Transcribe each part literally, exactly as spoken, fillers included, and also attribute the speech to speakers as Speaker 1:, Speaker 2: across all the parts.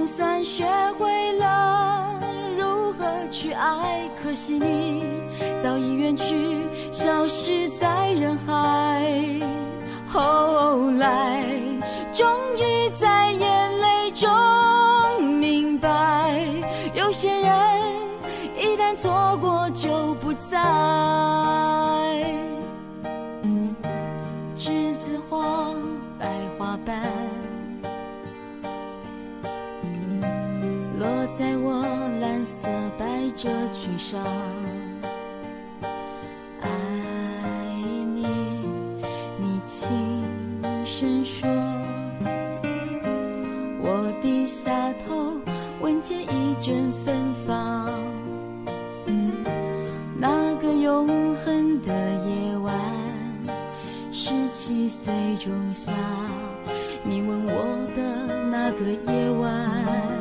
Speaker 1: 算学会了如何去爱，可惜你早已远去，消失在人海。后来终于在眼泪中明白，有些人一旦错过就不再。栀子花白花瓣落在我蓝色百褶裙上，爱你，你轻声说，我低下头闻见一阵芬芳。那个永恒的夜晚，十七岁仲夏，你吻我的那个夜晚，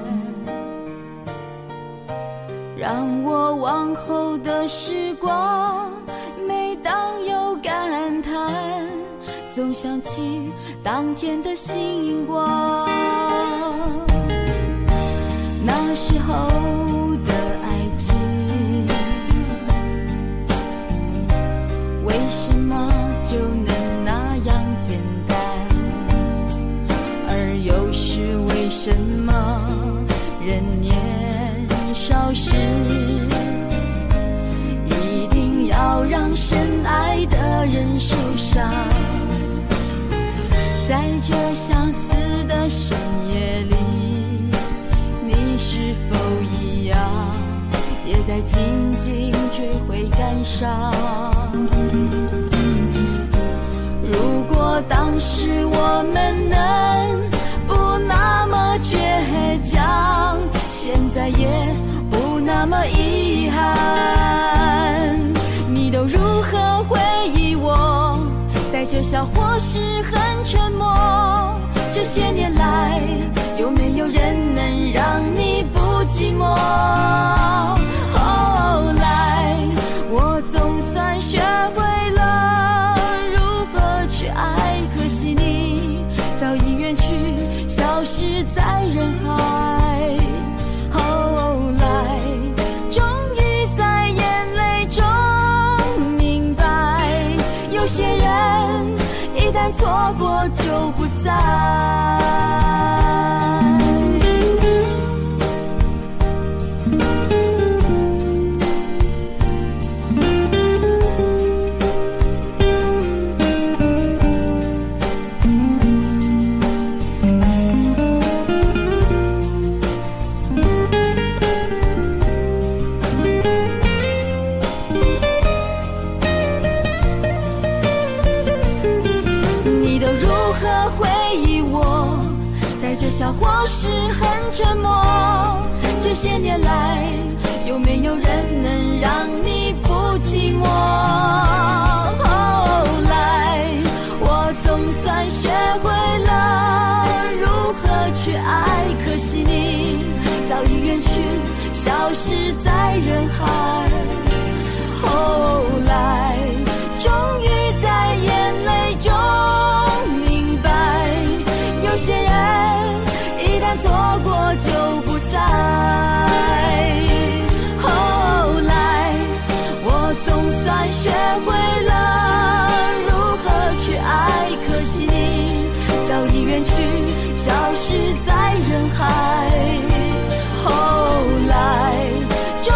Speaker 1: 让我往后的时光，每当有感叹，总想起当天的星光。那时候的爱情，为什么就能那样简单？而又是为什么人年少时，一定要让深爱的人受伤？在这相似的深夜里，你是否一样，也在静静追悔感伤？如果当时我们能不那么倔强，现在也不那么遗憾。你都如何回忆我？带着笑或是很沉默。这些年来，有没有人能让你不寂寞？后来，我总算学会了如何去爱，可惜你早已远去，消失在人海。后来，终于在眼泪中明白，有些人一旦错过就不再。笑或是很沉默，这些年来，有没有人能让你不寂寞？后来，我总算学会了如何去爱，可惜你早已远去，消失在人海。后来，终于在眼泪中明白，有些人一旦错过就不再。后来，我总算学会了如何去爱，可惜你早已远去，消失在人海。后来，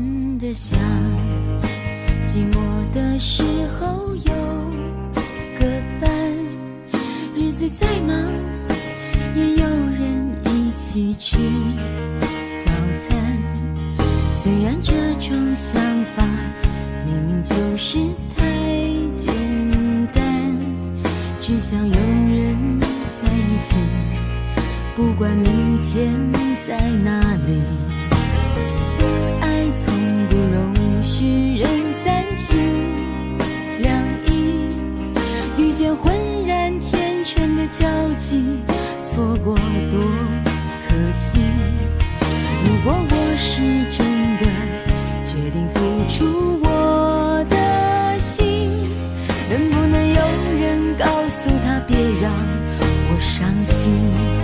Speaker 1: 真的想寂寞的时候有个伴，日子再忙也有人一起吃早餐。虽然这种想法明明就是太简单，只想有人在一起，不管明天在哪里。爱从不容许人三心两意，遇见浑然天成的交集，错过多可惜。如果我是真的决定付出我的心，能不能有人告诉他别让我伤心。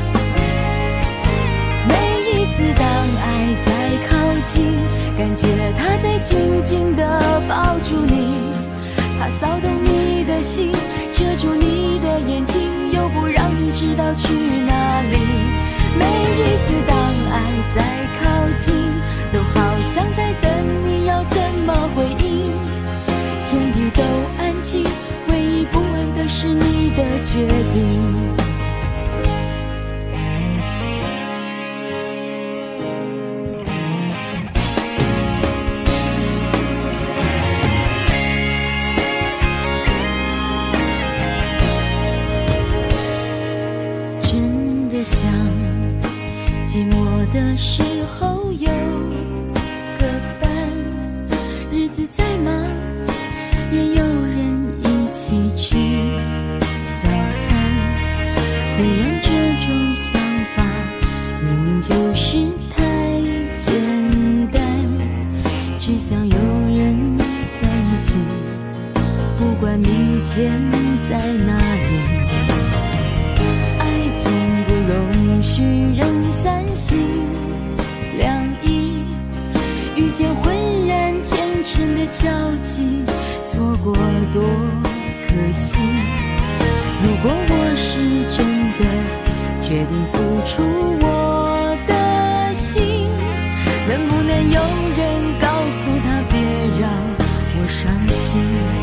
Speaker 1: 每一次当爱在靠近，感觉他在紧紧地抱住你，他骚动你的心，遮住你的眼睛，又不让你知道去哪里。每一次当爱在靠近，都好像在等你要怎么回应。天地都安静，唯一不安的是你的决定。想寂寞的时候有个伴，日子再忙也有人一起吃早餐。虽然这种想法明明就是太简单，只想有人在一起，不管明天在哪里。容许人三心两意，遇见浑然天成的交集，错过多可惜。如果我是真的决定付出我的心，能不能有人告诉他别让我伤心。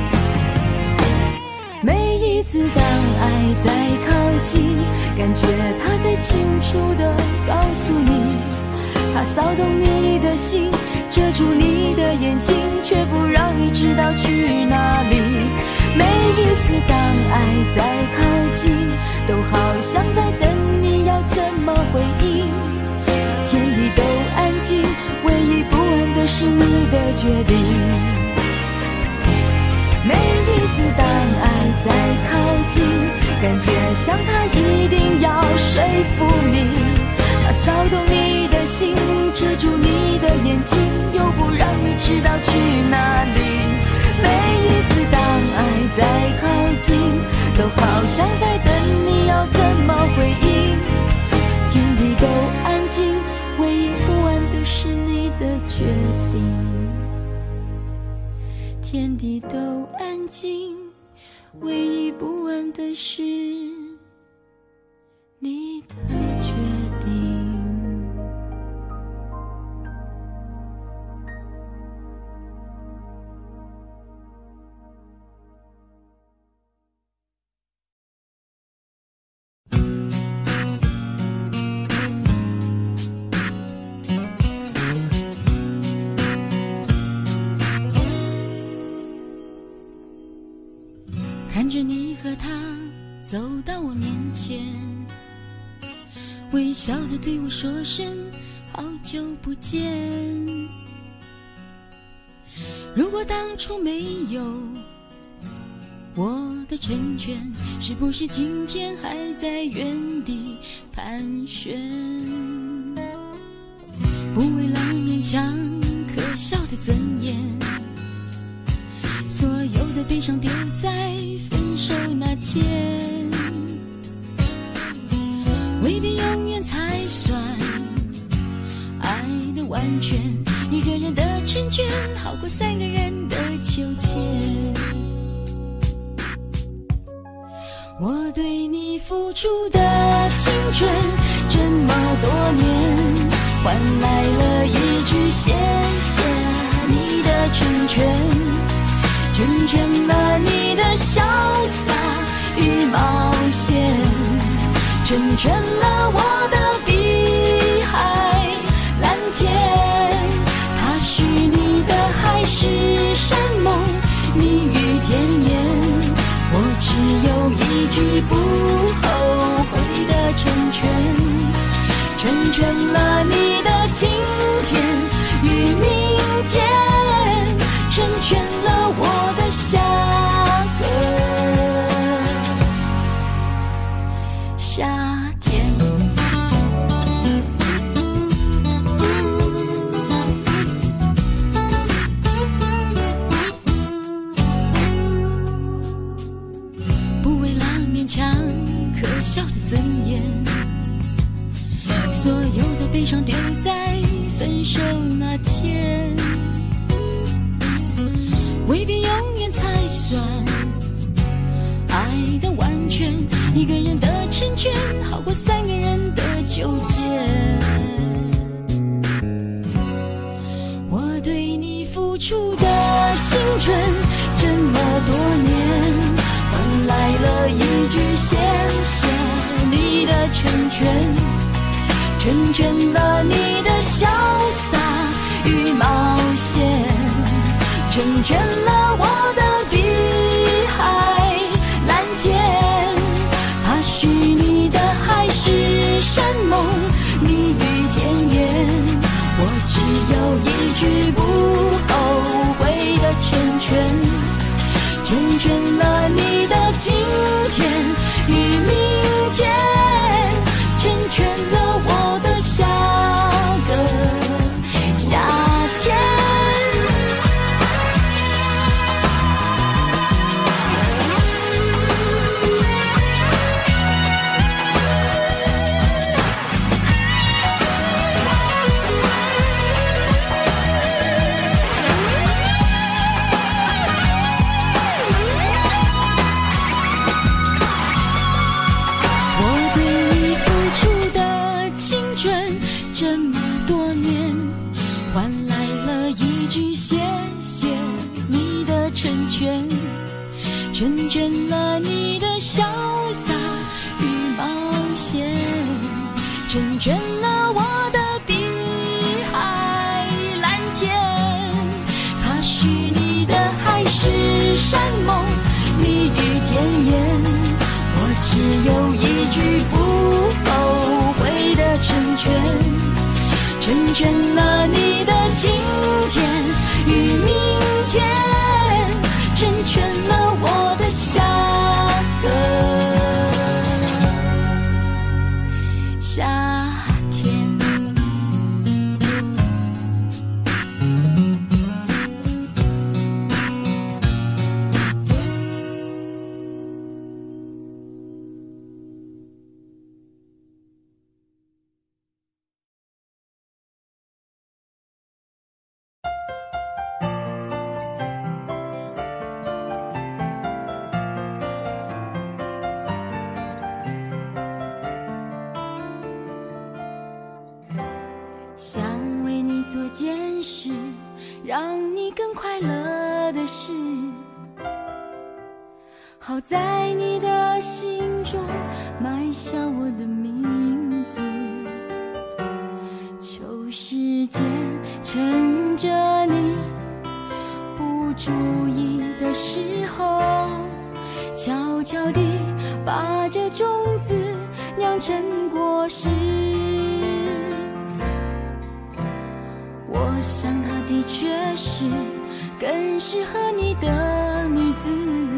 Speaker 1: 每一次当爱在靠近，感觉他在清楚地告诉你，他骚动你的心，遮住你的眼睛，却不让你知道去哪里。每一次当爱在靠近，都好像在等你要怎么回应。天地都安静，唯一不安的是你的决定。每一次当爱在靠近，感觉像他一定要说服你，他骚动你的心，遮住你的眼睛，又不让你知道去哪里。每一次当爱在靠近，都好像在等你要怎么回应。天地都安静，唯一不安的是你的决定。天地都安静，唯一不安的是你的决定。看着你和他走到我面前，微笑地对我说声好久不见。如果当初没有我的成全，是不是今天还在原地盘旋？不为了勉强可笑的尊严，所有的悲伤丢在分手那天，未必永远才算爱的完全。一个人的成全好过三个人的纠结。我对你付出的青春这么多年，换来了一句谢谢。 成全了我的碧海蓝天。他许你的海誓山盟，蜜语甜言，我只有一句不后悔的成全。成全了你的今天与明天，成全了我的下个夏天。不为了勉强可笑的尊严，所有的悲伤丢在分手那天，未必永远才算爱的完全。一个人的成全好过三个人的纠结。我对你付出的青春这么多年，换来了一句谢谢你的成全。成全了你的潇洒与冒险，成全了我的碧海蓝天。他许你的海誓山盟，蜜语甜言，我只有一句不后悔的成全。成全了你的今天与明天，成全了我的下个夏天。我对你付出的青春这么多年，换来了一句谢谢你的成全。成全了你的潇洒与冒险，成全了我的碧海蓝天。他许你的海誓山盟，蜜语甜言，我只有一句不后悔的成全。成全了你的今天与明天，成全了我的下个夏天。想为你做件事，让你更快乐的事，好在你的心中埋下我的名字。求时间趁着你不注意的时候，悄悄地把这种子酿成果实。我想她的确是更适合你的女子，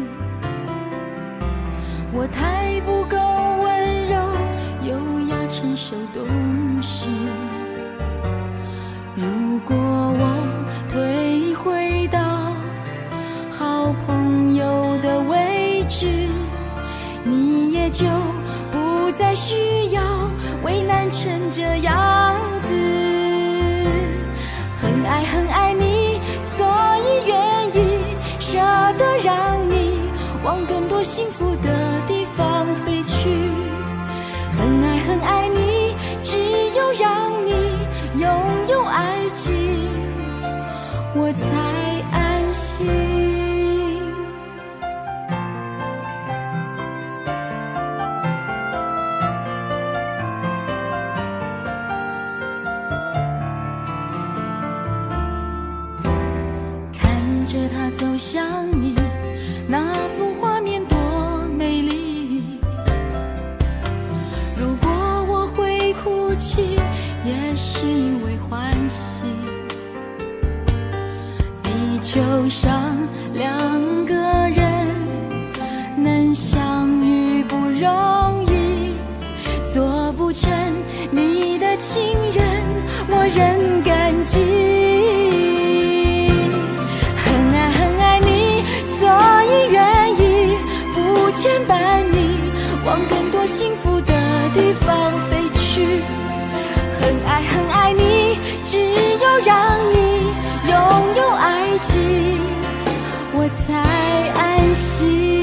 Speaker 1: 我太不够温柔优雅成熟懂事。如果我退回到好朋友的位置，你也就不再需要为难成这样子。很爱很爱你，所以愿意舍得让你往更多幸福的地方飞去。很爱很爱你，只有让你拥有爱情，我才安心。 着他走向你，那幅画面多美丽。如果我会哭泣，也是因为欢喜。地球上两个人能相遇不容易，做不成你的情人，我仍感激。很爱很爱你，所以愿意不牵绊你，往更多幸福的地方飞去。很爱很爱你，只有让你拥有爱情，我才安心。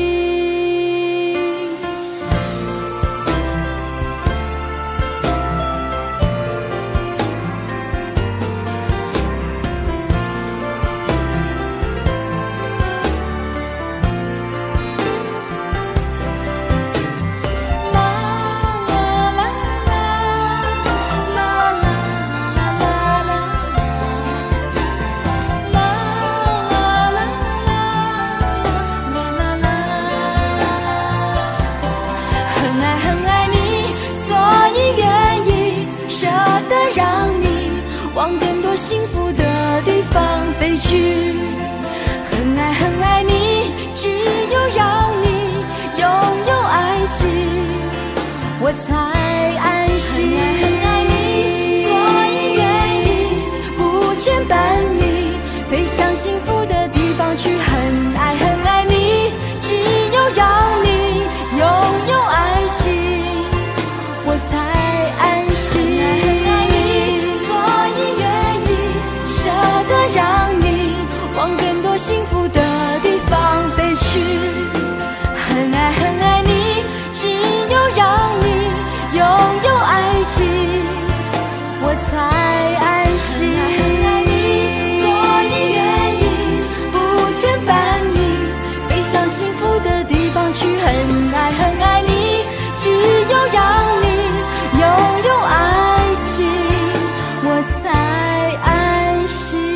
Speaker 1: 往更多幸福的地方飞去。很爱很爱你，只有让你拥有爱情，我才安心。很爱你，所以愿意不牵绊你，飞向幸福的地方去。很爱很爱你，只有让你拥有爱情，我才安心。往更多幸福的地方飞去。很爱很爱你，只有让你拥有爱情，我才安心。所以愿意不牵绊你，飞向幸福的地方去。很爱很爱你，只有让你拥有爱情，我才安心。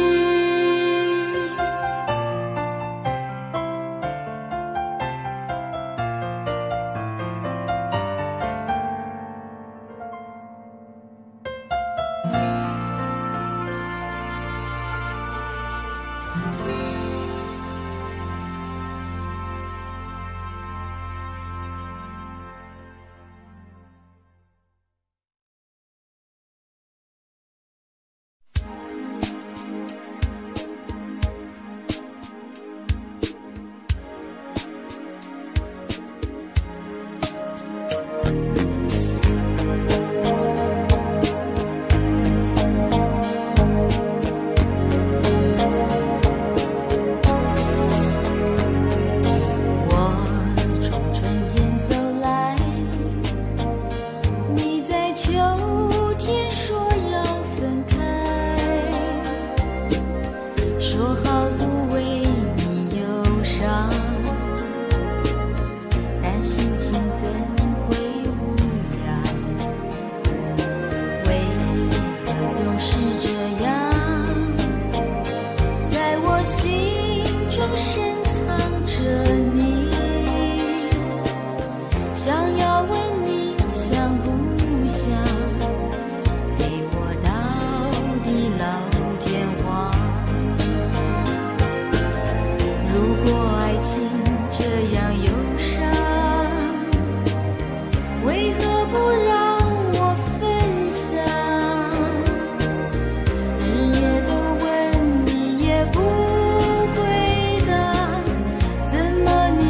Speaker 2: 日夜都回答，怎么你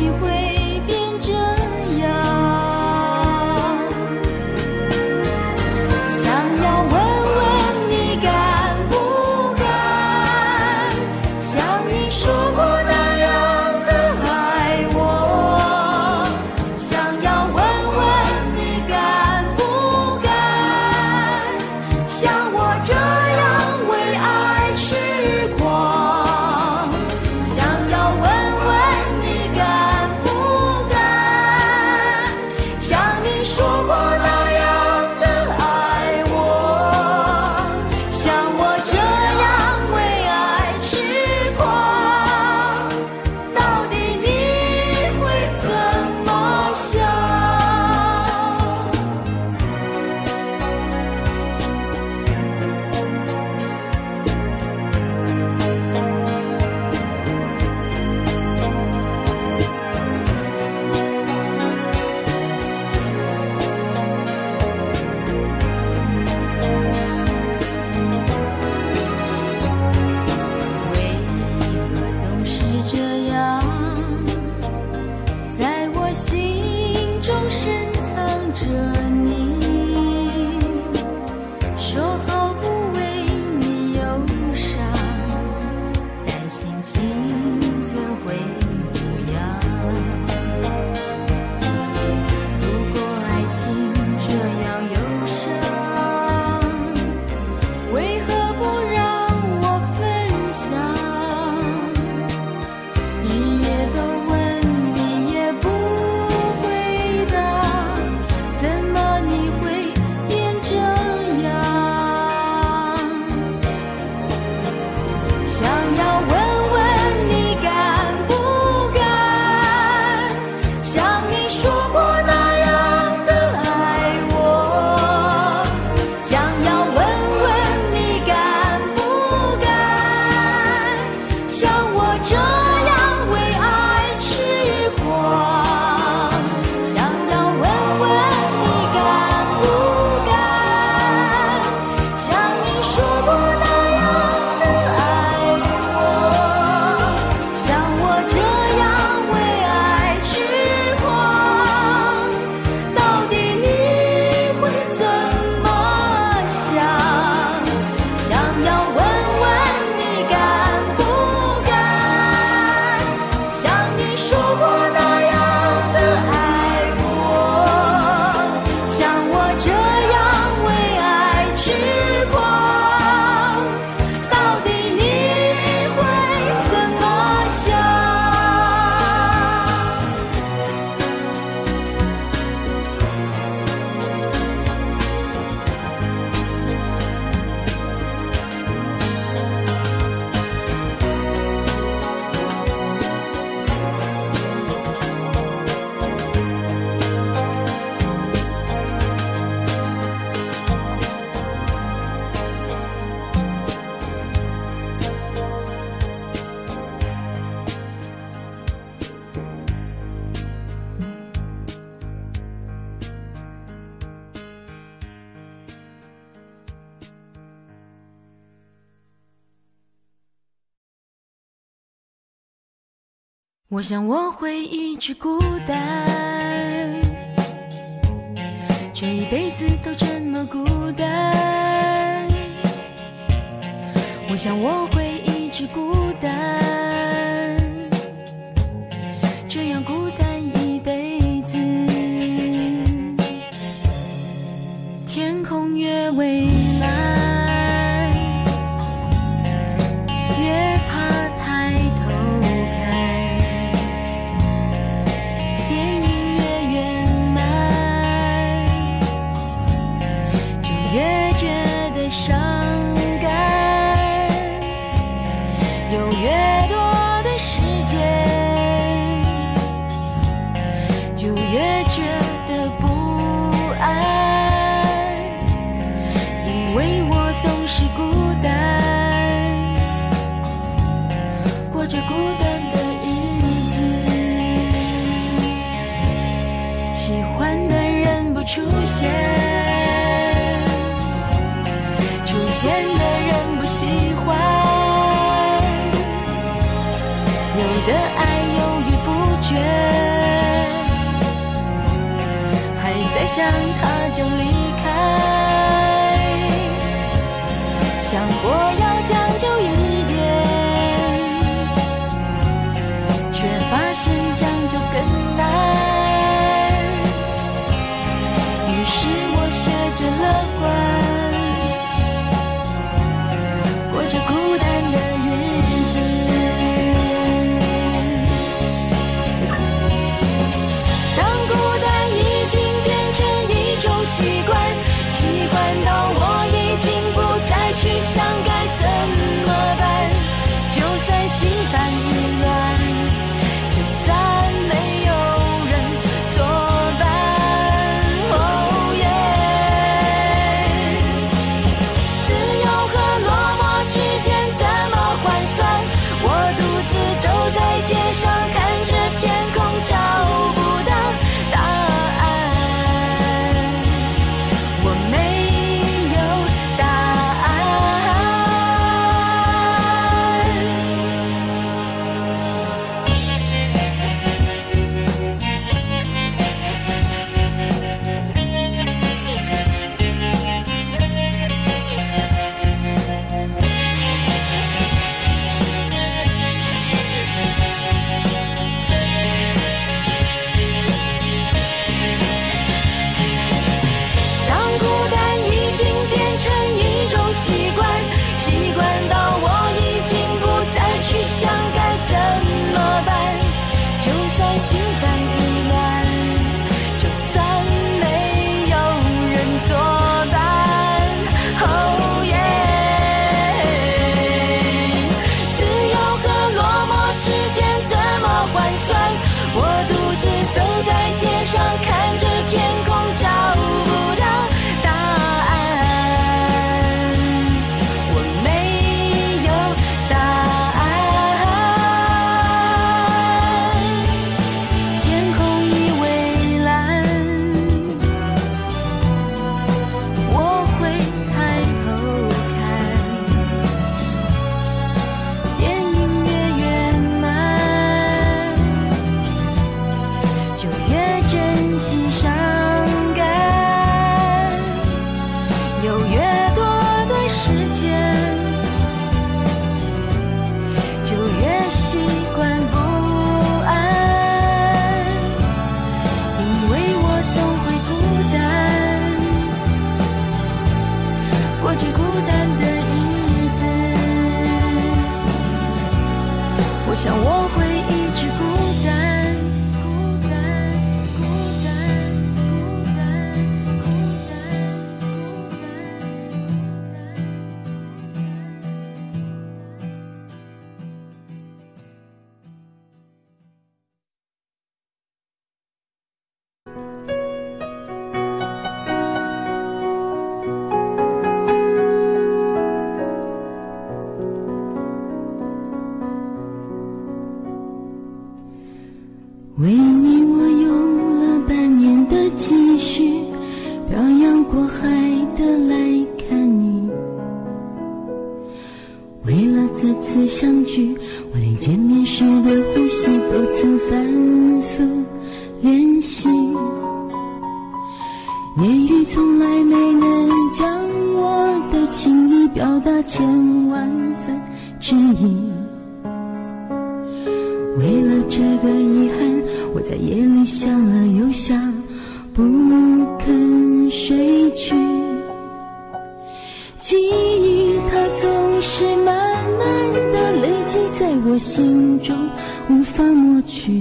Speaker 1: 我想我会一直孤单，这一辈子都这么孤单。我想我会一直孤单，这样孤单一辈子。天空越蔚蓝，越怕抬头看，电影越圆满，就越觉得伤感。有越多的时间，就越觉得不安，因为我总是孤单，过着孤单的日子。喜欢的人不出现，出现的人不喜欢，有的爱犹豫不决，还在想他就离开，想过要将就一点，却发现将就更难。于是我学着乐观，过着孤单的日子。当孤单已经变成一种习惯，习惯到我已经不再去想该怎么办。就算心烦意乱，就算没有人作伴，哦耶！自由和落寞之间怎么换算？我独自走在街上，看着天空，找不到答案。我没有答案。当孤单已经变成一种习惯，习惯到我已经不再去想该怎么办。就算心烦意乱，就算没有人作伴，哦耶！自由和落寞之间怎么换算？我独自走在街上，看着天空，找不到答案。我没有答案。天空已蔚蓝，我会抬头看，电影越圆满，就越珍惜伤感。有越多的时间，就越习惯不安，因为我总会孤单，过着孤单的日子。我想我会一直孤单，孤单，孤单，孤单，孤单，为你我用了半年的积蓄，漂洋过海的来看你。为了这次相句，我连见面时的呼吸都曾反复练习。言语从来没能将我的情意表达千万分之一。为了这个遗憾，我在夜里想了又想，不肯睡去。记忆它总是慢慢地累积在我心中，无法抹去。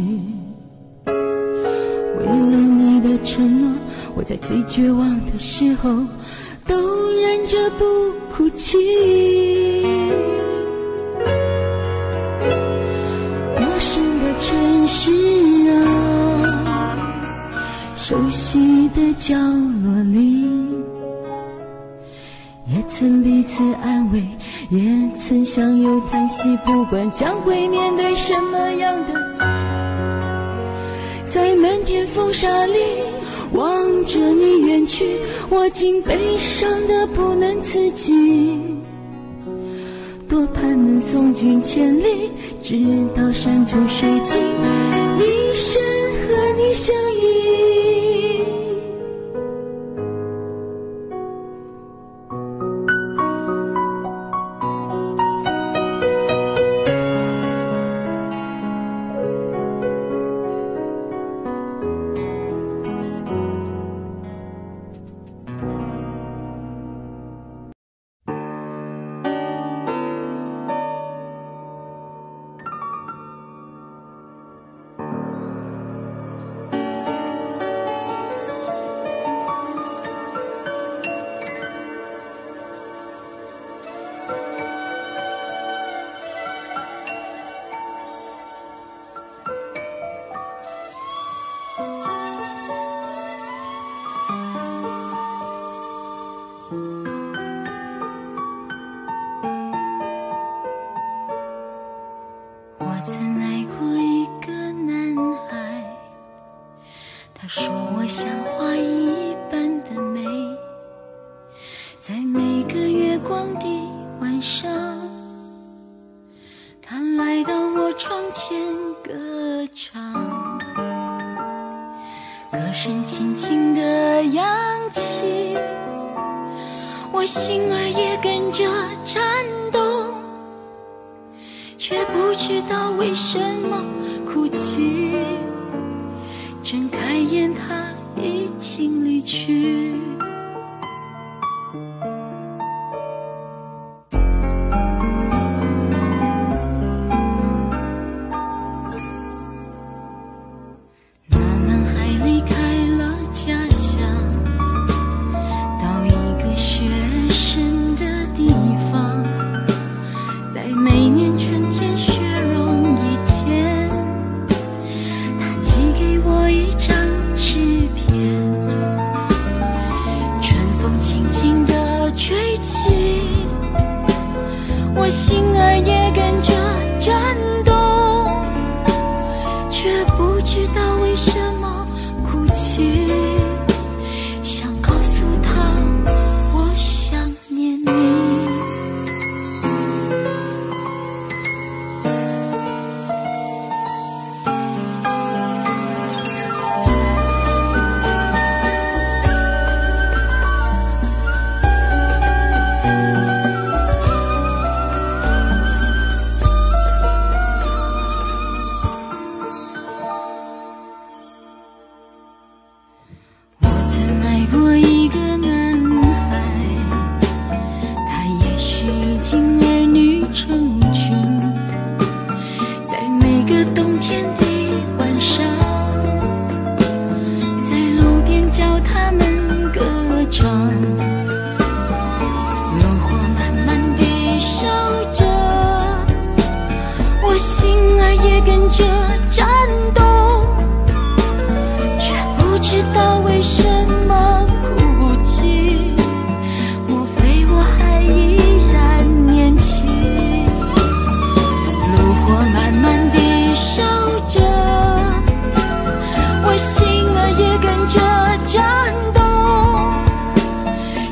Speaker 1: 为了你的承诺，我在最绝望的时候都忍着不哭泣。陌生的城市啊，熟悉的角落里，也曾彼此安慰，也曾相拥叹息，不管将会面对什么样的境遇，在漫天风沙里望着你远去，我竟悲伤得不能自己。多盼能送君千里，直到山穷水尽，一生和你相依。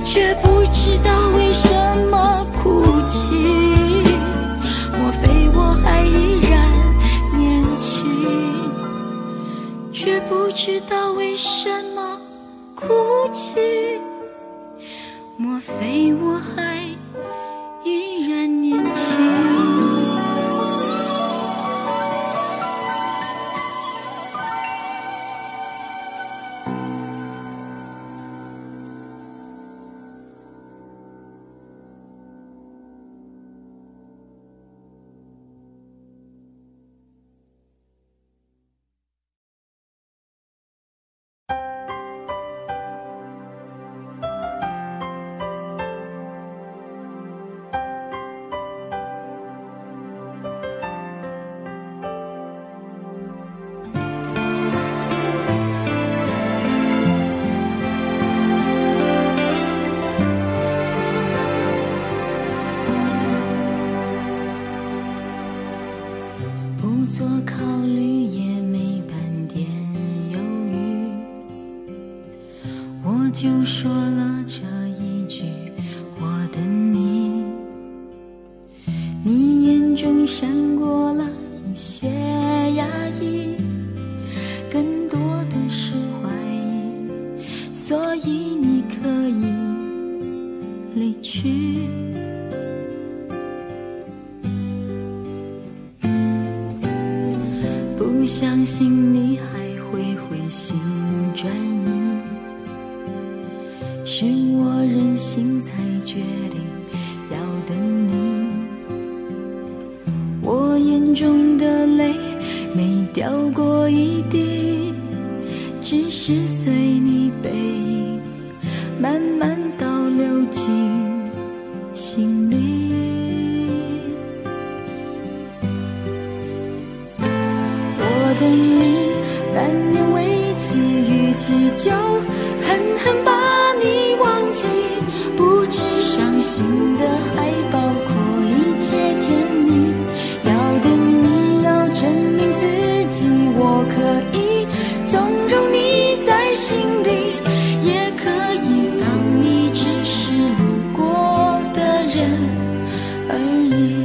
Speaker 2: 不知道为什么哭泣，莫非我
Speaker 1: 知道为什么哭泣？莫非我还依然年轻？做考虑也没半点犹豫，我就说了这一句我等你。你眼中闪过了一些压抑，更多的是怀疑，所以你可以离去。不相信你还会回心转意，是我任性才决定要等你。我眼中的泪没掉过一滴，只是随你背影慢慢倒流进心里。等你半年为期，逾期就狠狠把你忘记，不止伤心的还包括一切甜蜜。要等你要证明自己，我可以纵容你在心里，也可以当你只是路过的人而已。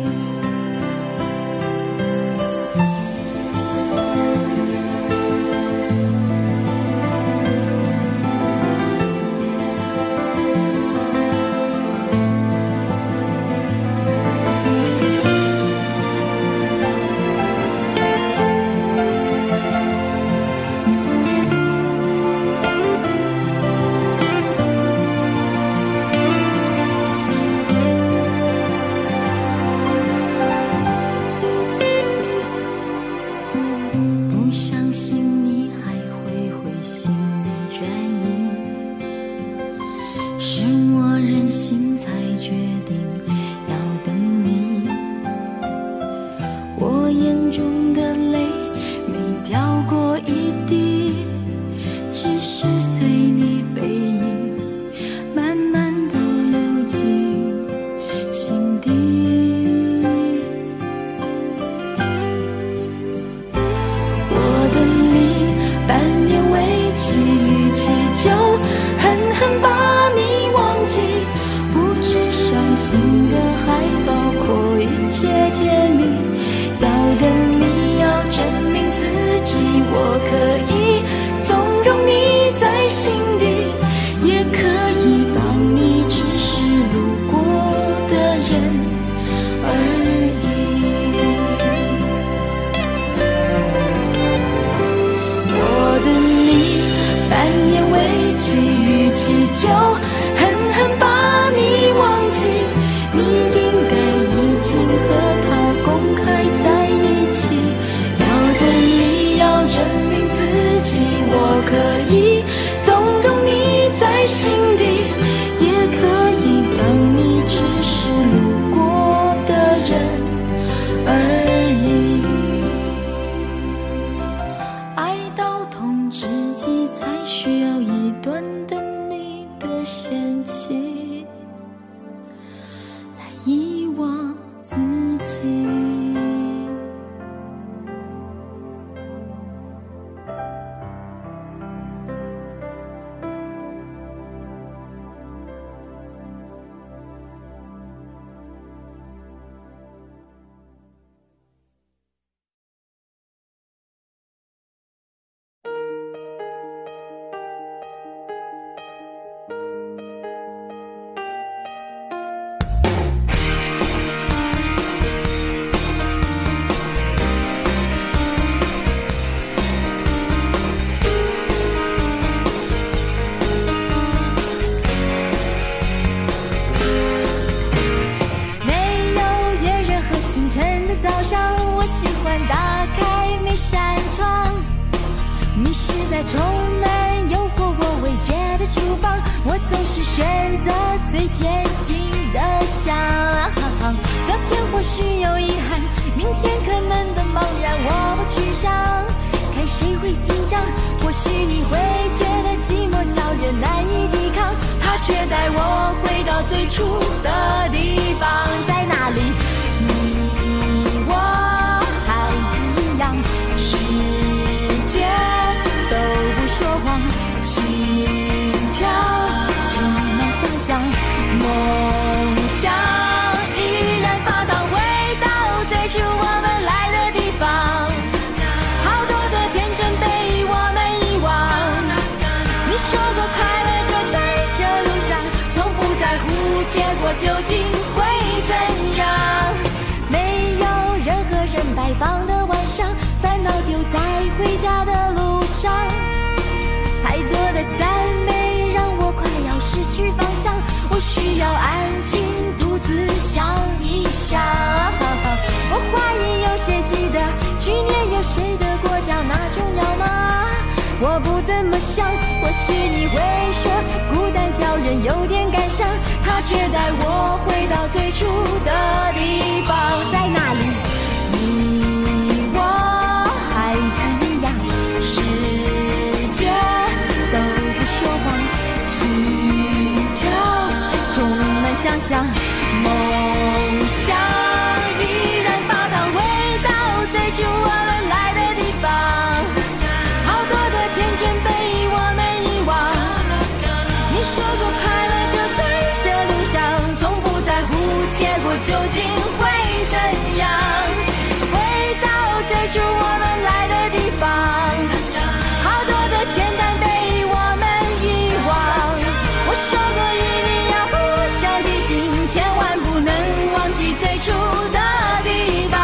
Speaker 1: 扇窗，迷失在充满诱惑我味觉的厨房，我总是选择最贴近的想。昨天或许有遗憾，明天可能的茫然我不去想，看谁会紧张，或许你会觉得寂寞叫人难以抵抗，它却带我回到最初的地方，在哪里你我孩子一样，世界都不说谎，心跳充满想象，梦想依然发烫，回到最初我们来的地方，好多的天真被我们遗忘，你说过快乐就在这路上，从不在乎结果究竟会怎样，没有任何人摆放的晚上，烦恼丢在回家的路上，太多的赞美让我快要失去方向，我需要安静独自想一想，我怀疑有谁记得去年有谁得过奖，那重要吗？我不怎么想，或许你会说孤单叫人有点感伤，它却带我回到最初的地方，在哪里你我孩子一样，世界都不说谎，心跳充满想象，梦想依然发烫，回到最初我们来的地方，好多的天真被我们遗忘，你说过快乐就在这路上，从不在乎结果究竟会怎样，回到最初我们来的地方，好多的简单被我们遗忘，我说过一定要互相提醒，千万不能忘记最初的地方。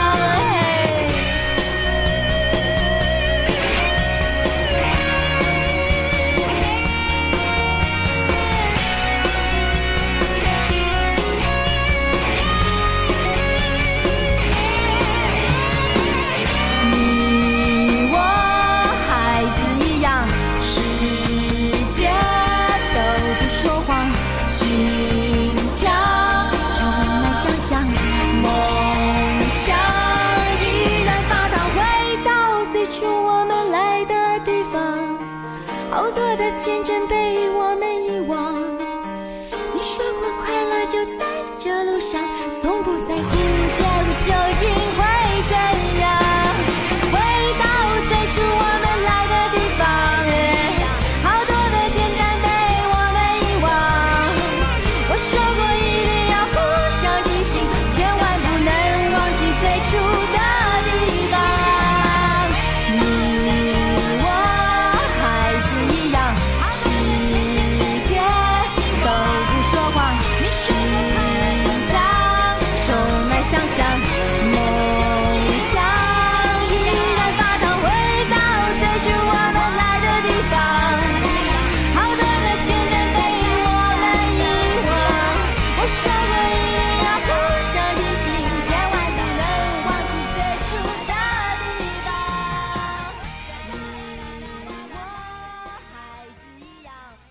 Speaker 1: 你我孩子一样，世界都不说谎，心跳充满想象，梦想依然发烫，回到最初我们来的地方，好多的天真被我们遗忘，你说过快乐就在这路上，从不在乎结果究竟会怎样，回到最初我们来的地方，好多的简单被我们遗忘，我说过一定要互相提醒，千万不能忘记最初的地方，你我孩子一样，世界都不说谎，心脏充满想象，梦想依然发烫，回到最初我们来的地方，好多的天真被我们遗忘，我说过一定要互相提醒，千万不能忘记最初的地方，你我孩子一样。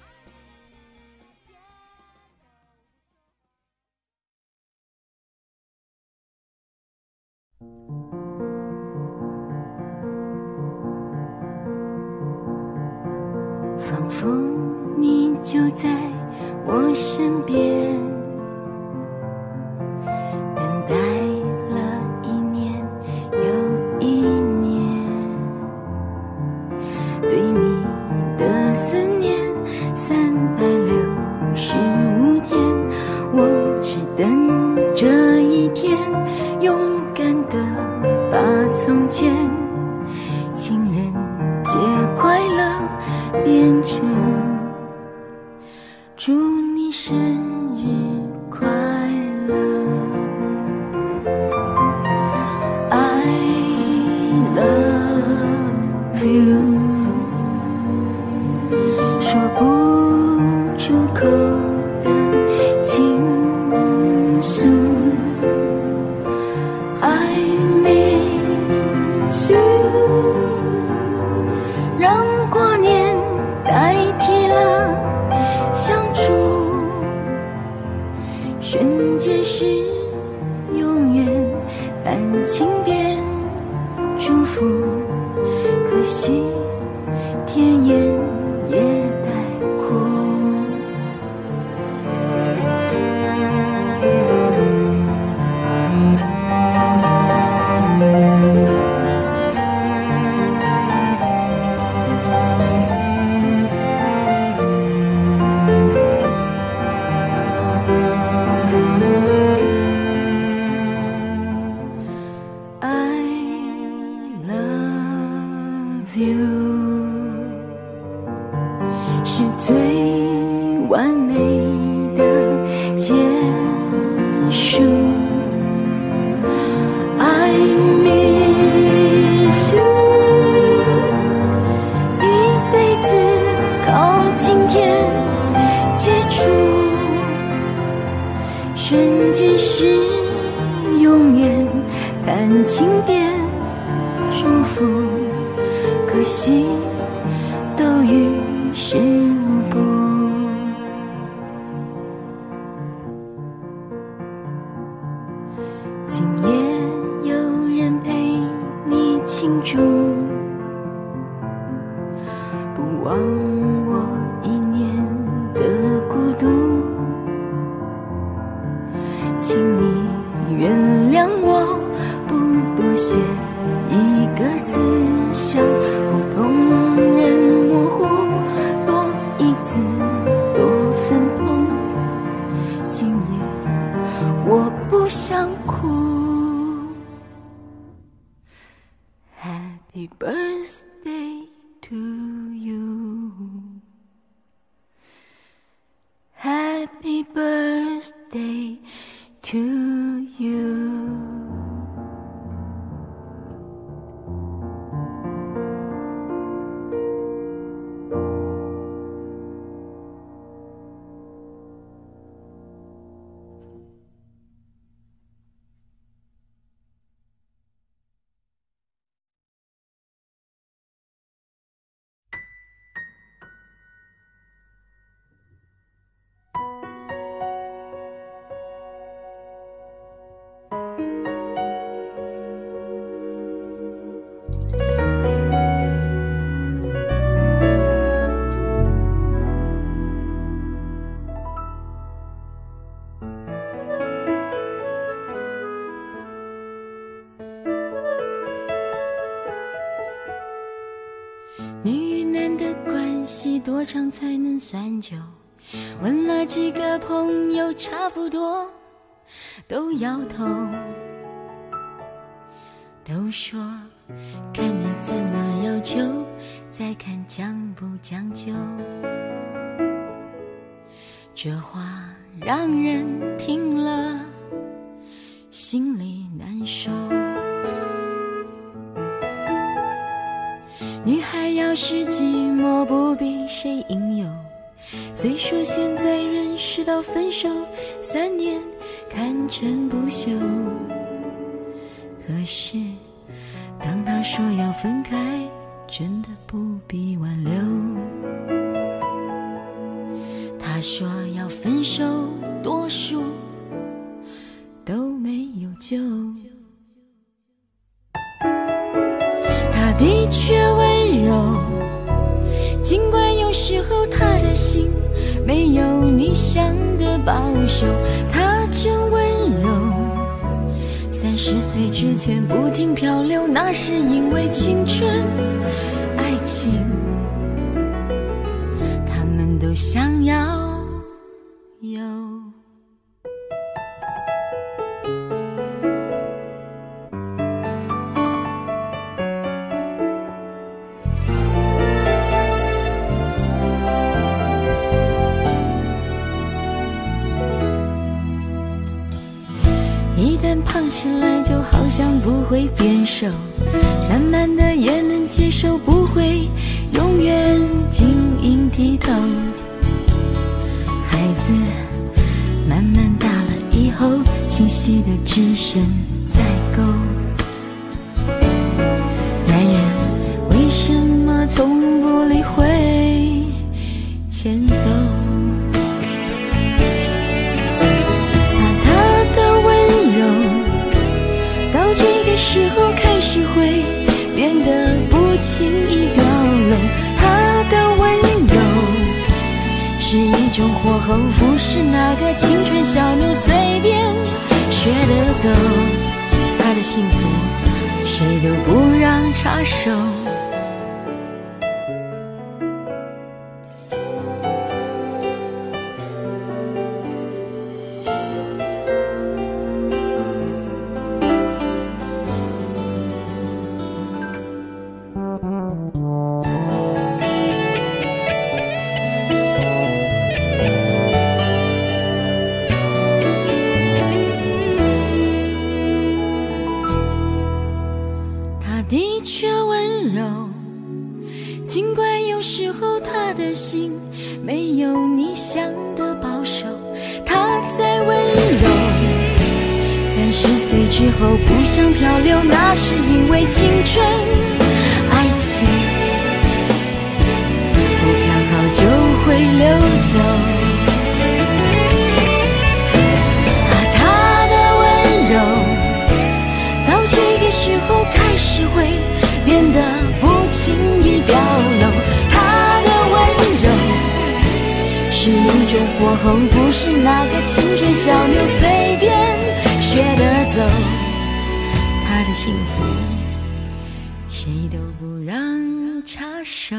Speaker 2: 仿佛你就在我身边，等待了一年又一年，对你的思念三百六十五天，我只等这一天，勇敢地把从前情人节快乐变成祝你生日快乐 I love you， 说不出口的情愫 I miss you。 祝福，可惜天眼也带空。是最完美的结束。 I miss you， 一辈子靠今天接触，瞬间是永远，看轻便祝福，可惜都于事无补。今夜有人陪你庆祝，不忘我一年的孤独，请你原谅我不多写一个字，像普通人模糊，多一字多分痛。今夜我不想哭。Happy birthday to you. Happy birthday to you. 女与男的关系多长才能算久？问了几个朋友，差不多都摇头，都说看你怎么要求，再看讲不讲究。这话让人听了心里难受。女孩要是寂寞，不必谁引诱。虽说现在认识到分手三年堪称不朽，可是当他说要分开，真的不必挽留。他说要分手，多数都没有救。他的确温柔，尽管有时候他的心没有你想的保守。他真温柔，三十岁之前不停漂流，那是因为青春爱情他们都想要有。一旦胖起来，就好像不会变瘦，慢慢的也能接受，不会永远晶莹剔透。孩子慢慢大了以后，清晰的只剩代沟。男人为什么从不理会前奏？时候开始会
Speaker 1: 轻易表露。他的温柔是一种火候，不是那个青春小妞随便学得走。他的幸福谁都不让插手。的确温柔，尽管有时候他的心没有你想的保守。他在温柔，三十岁之后不想漂流，那是因为青春爱情不刚好就会流走。啊，他的温柔到这个时候开始会变得不轻易表露。他的温柔是一种火候，不是那个青春小妞随便学得走。他的幸福谁都不让插手。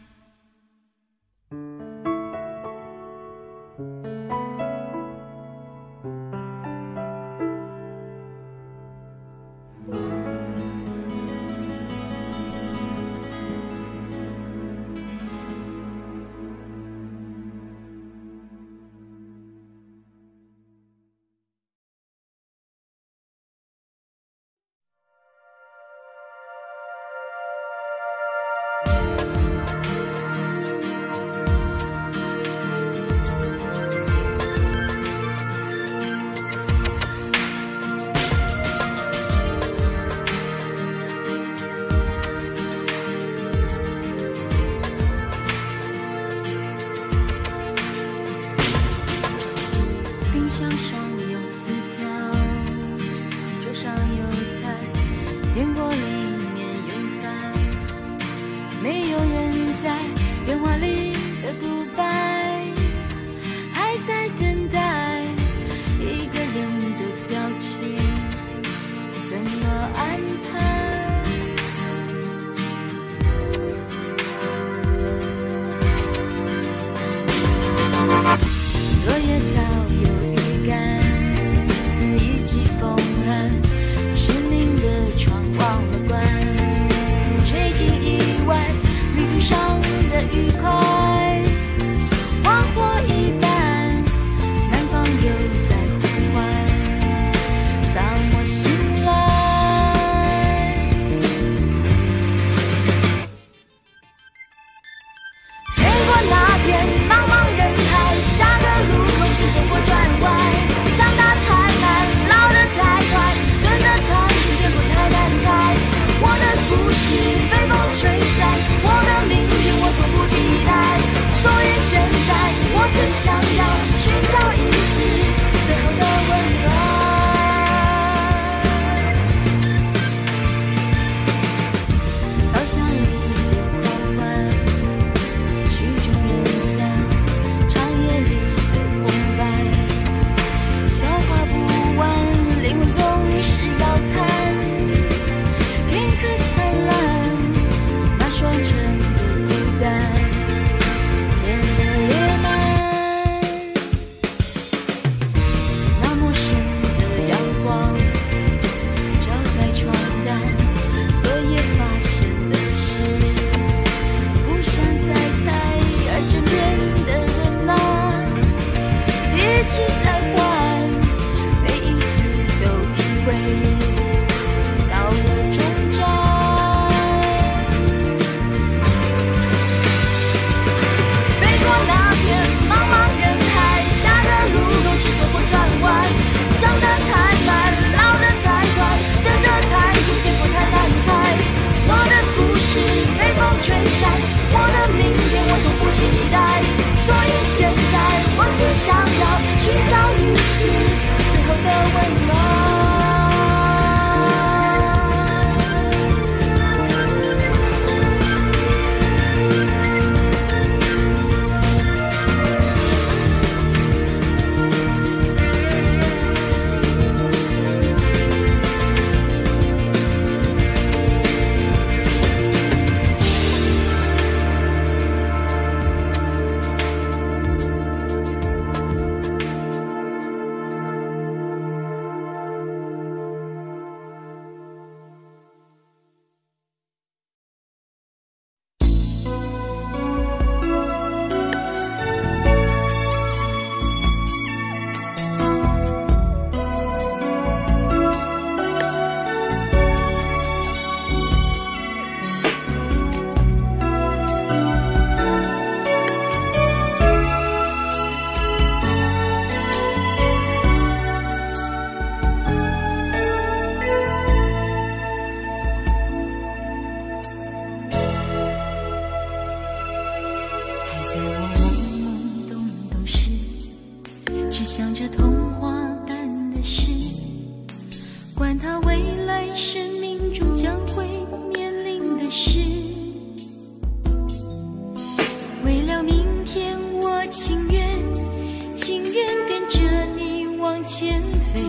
Speaker 1: 冰箱上有字条，桌上有菜，电锅里面有饭，没有人在电话里的独白，还在等待一个人的表情，怎么安排？落叶早有预感，一起风寒，是您的窗忘了关，吹进意外旅途上的愉快，花火一般，南方又在呼唤，当我醒来，飞过那片茫茫人海，下个路口只走过转弯，长大太慢，老得太快，跟得太紧，结果太难猜。我的故事被风吹散，我的明天我从不期待，所以现在我只想要寻找一次最后的温暖。稻香里的狂欢，曲终人散，长夜里的空白，消化不完，灵魂总是要看，片刻灿烂，那双唇的孤单变得野蛮，那陌生的阳光照在床单，昨夜发生的事不想再猜，而枕边的人啊一直在换，每一次都以为到了终站，飞过那片茫茫人海，下个路口只走过转弯，长得太慢，老得太快，等得太久，结果太难猜。我的故事被风吹散，我的明天我从不期待，所以现在我只想要寻找一次最后的温暖。
Speaker 2: 前飞，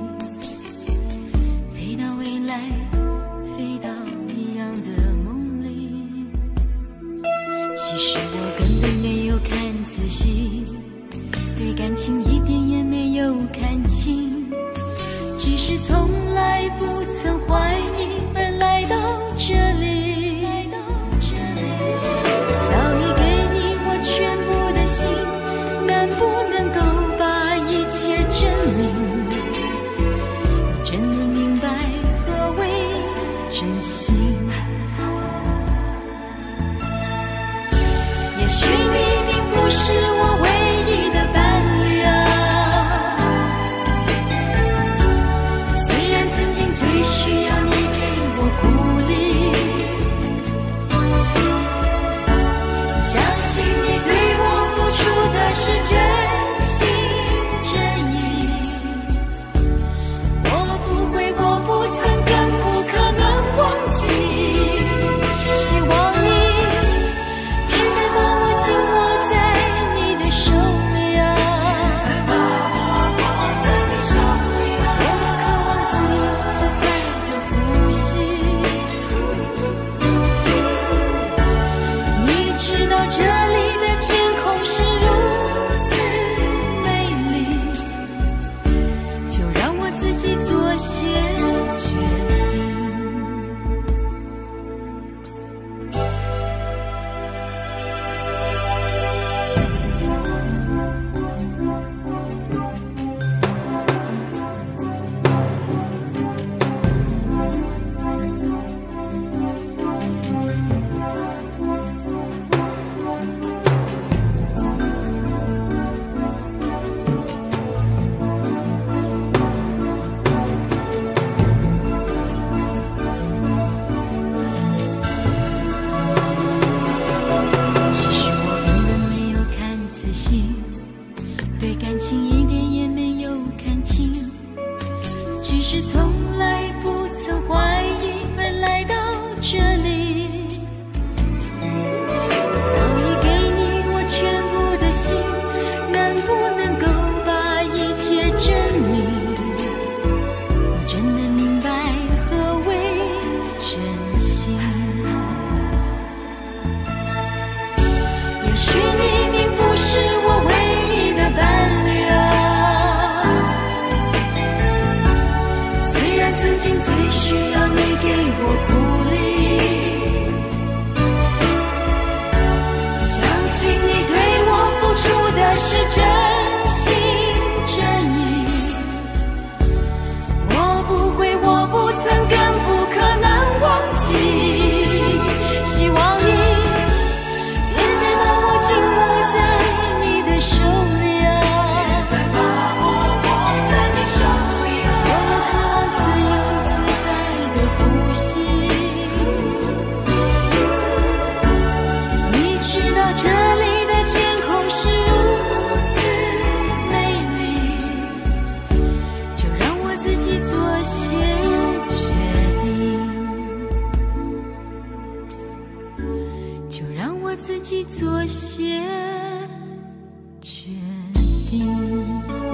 Speaker 2: 飞到未来，飞到一样的梦里。其实我根本没有看仔细，对感情一点也没有看清，只是从来不曾怀疑而来到这里。早已给你我全部的心，能不能够把一切证明？你真的明白何为真心？也许你并不是我唯一的伴侣啊，虽然曾经最需要你给我鼓励，相信你对我付出的是真心真意，我不会，我不曾，更不可能忘记。希望你别再把我紧握在你的手里啊，多么渴望自由自在的呼吸。你知道这里的天空是如此美丽，就让我自己做些决定。其实我根本没有看仔细，对感情一点也没有看清，只是从来不曾怀疑而来到这里。早已给你我全部的心，能不能够把一切证明？你真的明白何为真心？也许你并不是我唯一的伴侣啊，虽然曾经最需要你给我鼓励，相信你对我付出的是真心真意，我不会，我不曾，更不可能忘记。希望你别再把我紧握在你的手里啊，多么渴望自由自在的呼吸。你知道这里的天空是如此美丽，就让我自己做些决定，就让我自己做些决定。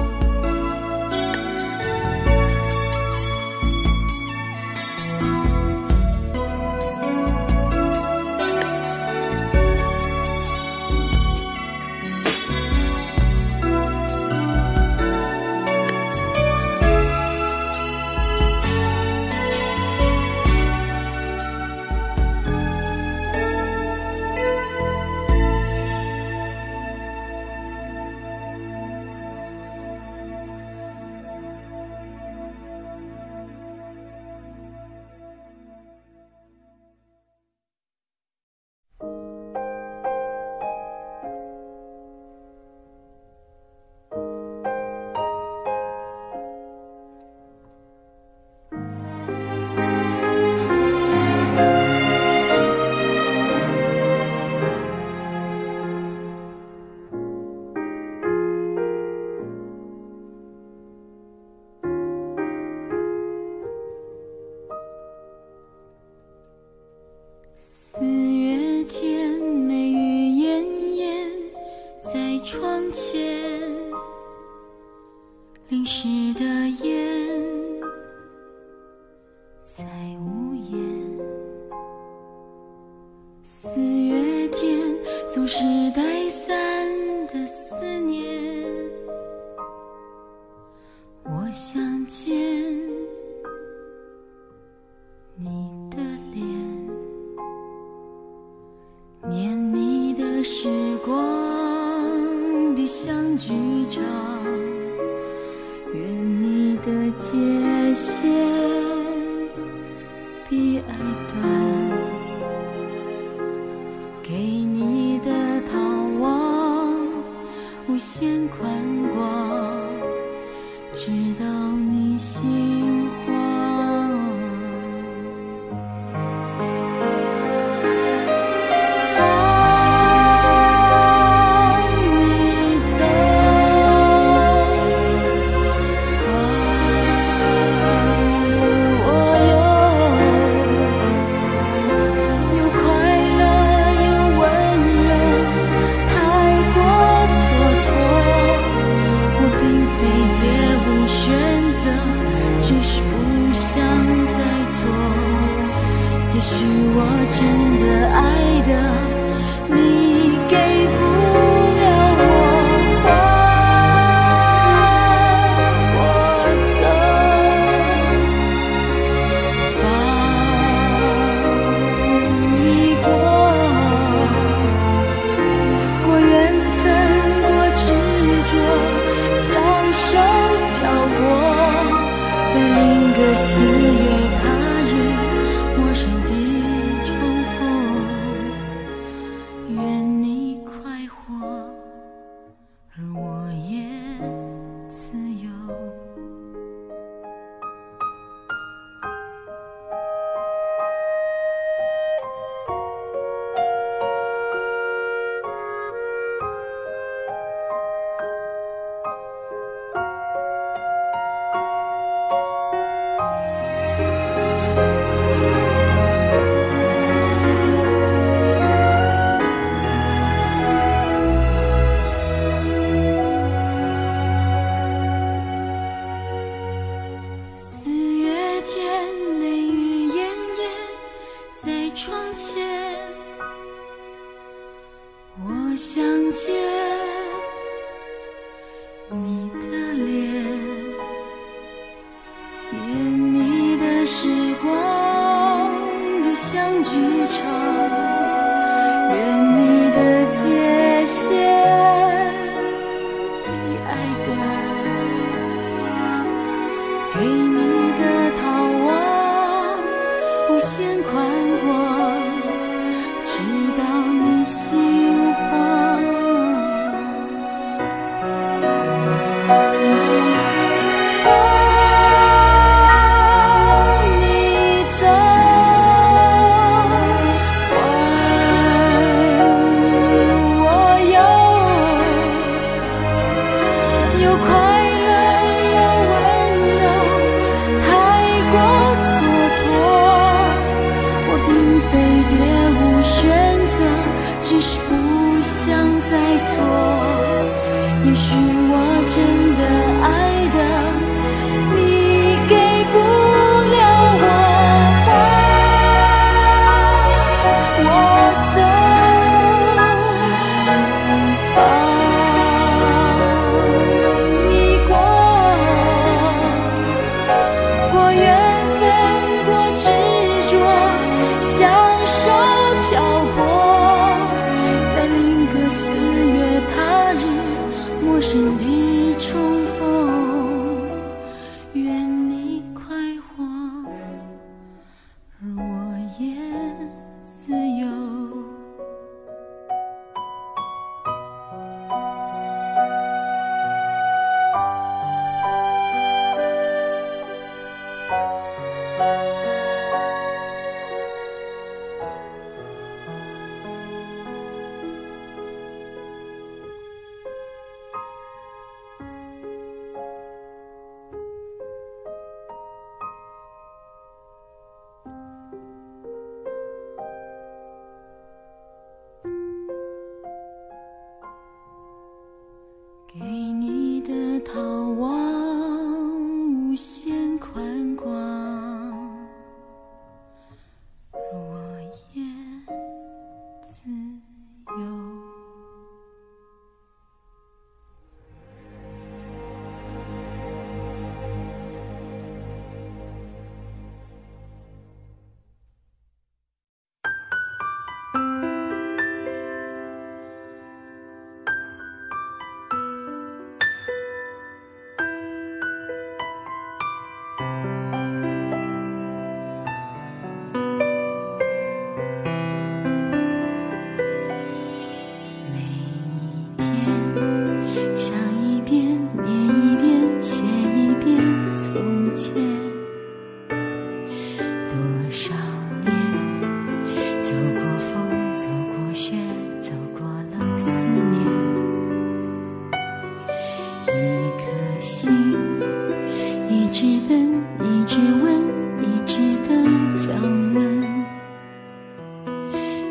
Speaker 2: 四月天，梅雨绵延在窗前，林淋湿的眼才无言，四月天总是带伞的思念，我想见你的脸，念你的时光的相聚场，愿你的界限比爱短，给你的逃亡无限宽广，直到你心慌。也许我真的爱的你给不了我，放我走，放你过，过缘分，过执着，享受漂泊，在另个四月他日陌生地重逢，愿你快活，而我也自由。窗前，我想见你的脸，念你的时光的相聚场，愿你的界限比爱短，给你的逃亡无限宽广，直到你心慌。放你走，还我有，有快乐，有温柔，太过蹉跎。我并非别无选择，只是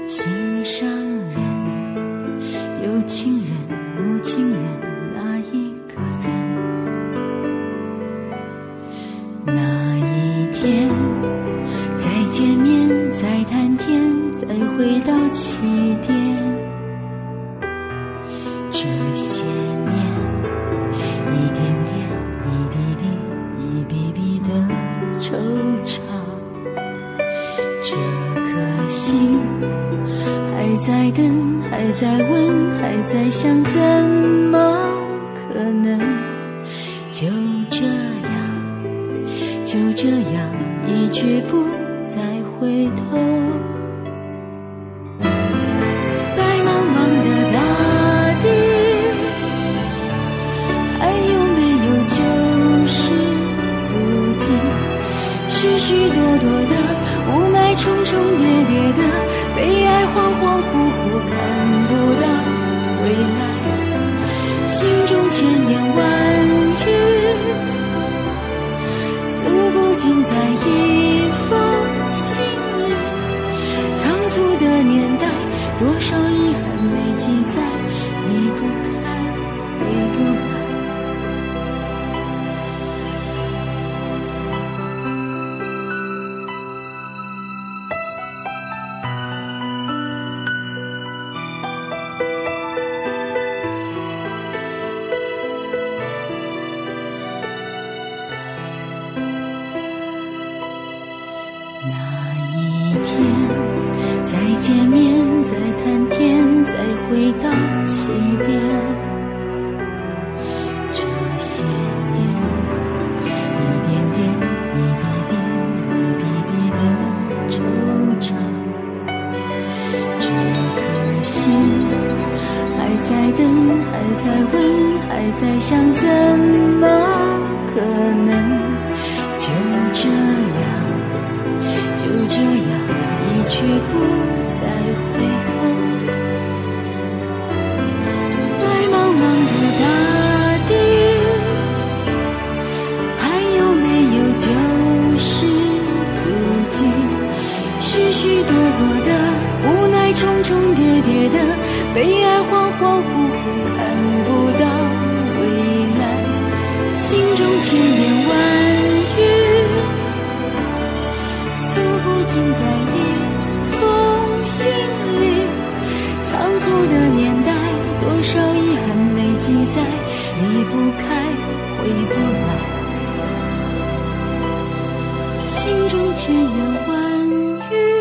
Speaker 2: 心上人，有情人无情人，哪一个人？那一天再见面，再谈天，再回到起点。这些年一点点一滴滴一笔笔的惆怅，这颗心还在等，还在问，还在想，怎么可能就这样就这样一去不再回头？白茫茫的大地，还有没有旧时足迹？许许多多的无奈，重重叠叠的悲哀，恍恍惚惚看不到未来。心中千言万语，诉不尽在一封信里。仓促的年代，多少遗憾没记载，离不开，回不来。再见面，再谈天，再回到起点。这些年一点点一滴滴一笔笔的惆怅，这颗心还在等，还在问，还在想，怎么可能就这样就这样一去不再回头？白茫茫的大地，还有没有旧时足迹？许许多多的无奈，重重叠叠的悲哀，恍恍惚惚看不到未来。心中千言万语，诉不尽在一封信里。仓促的年代，多少遗憾没记载，离不开，回不来。心中千言万语，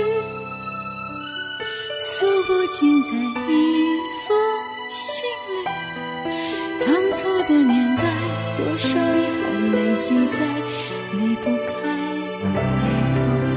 Speaker 2: 诉不尽在一封信里。仓促的年代，多少遗憾没记载，离不开，回不来。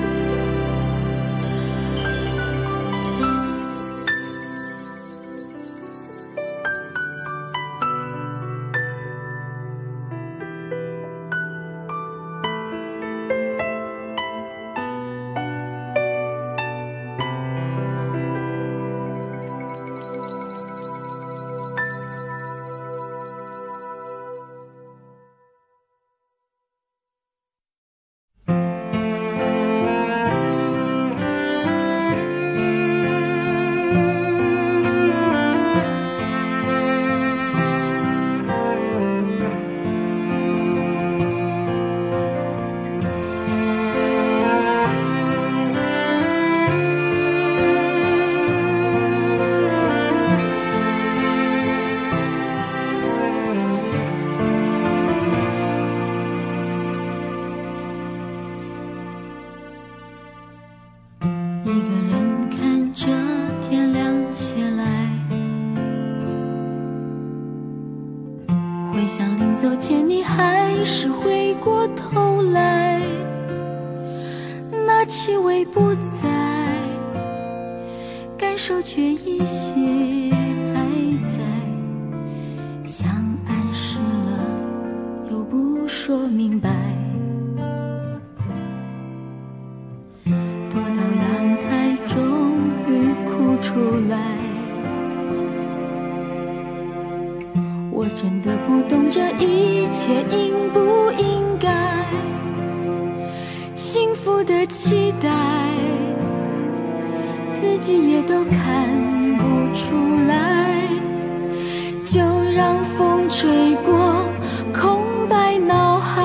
Speaker 2: 走前你还是回过头来，那气味不在，感受却依稀还在，像暗示了又不说明白，躲到阳台终于哭出来。我真的不懂这一切应不应该，幸福的期待自己也都看不出来，就让风吹过空白脑海。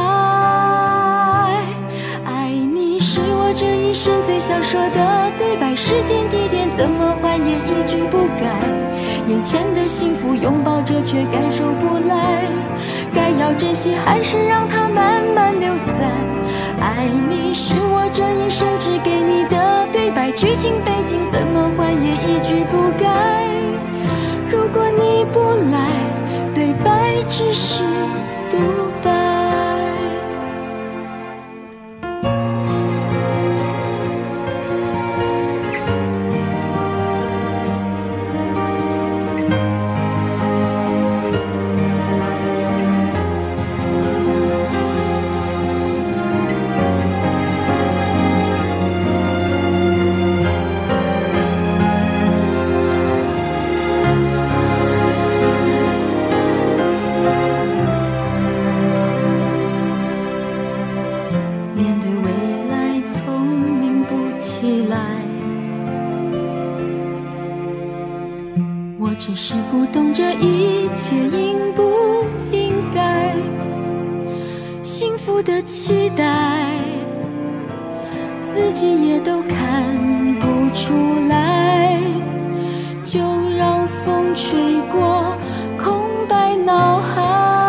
Speaker 2: 爱你是我这一生最想说的对白，时间地点怎么还原一句不改，眼前的幸福拥抱着却感受不来，该要珍惜还是让它慢慢流散。爱你是我这一生只给你的对白，剧情背景怎么还原一句不改，如果你不来，对白只是独白。只是不懂这一切应不应该，幸福的期待自己也都看不出来，就让风吹过空白脑海。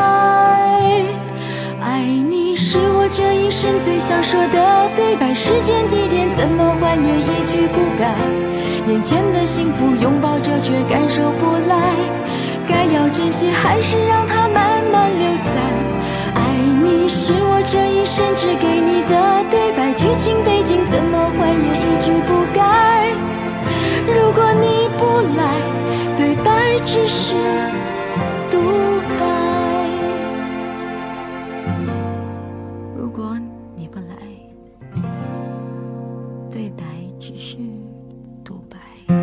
Speaker 2: 爱你是我这一生最想说的对白，时间地点怎么还原一句不改，眼前的幸福拥抱着却感受不来，该要珍惜还是让它慢慢流散。爱你是我这一生只给你的对白，剧情背景怎么还原一句不改，如果你不来，对白只是独白。如果你不来，对白只是独白。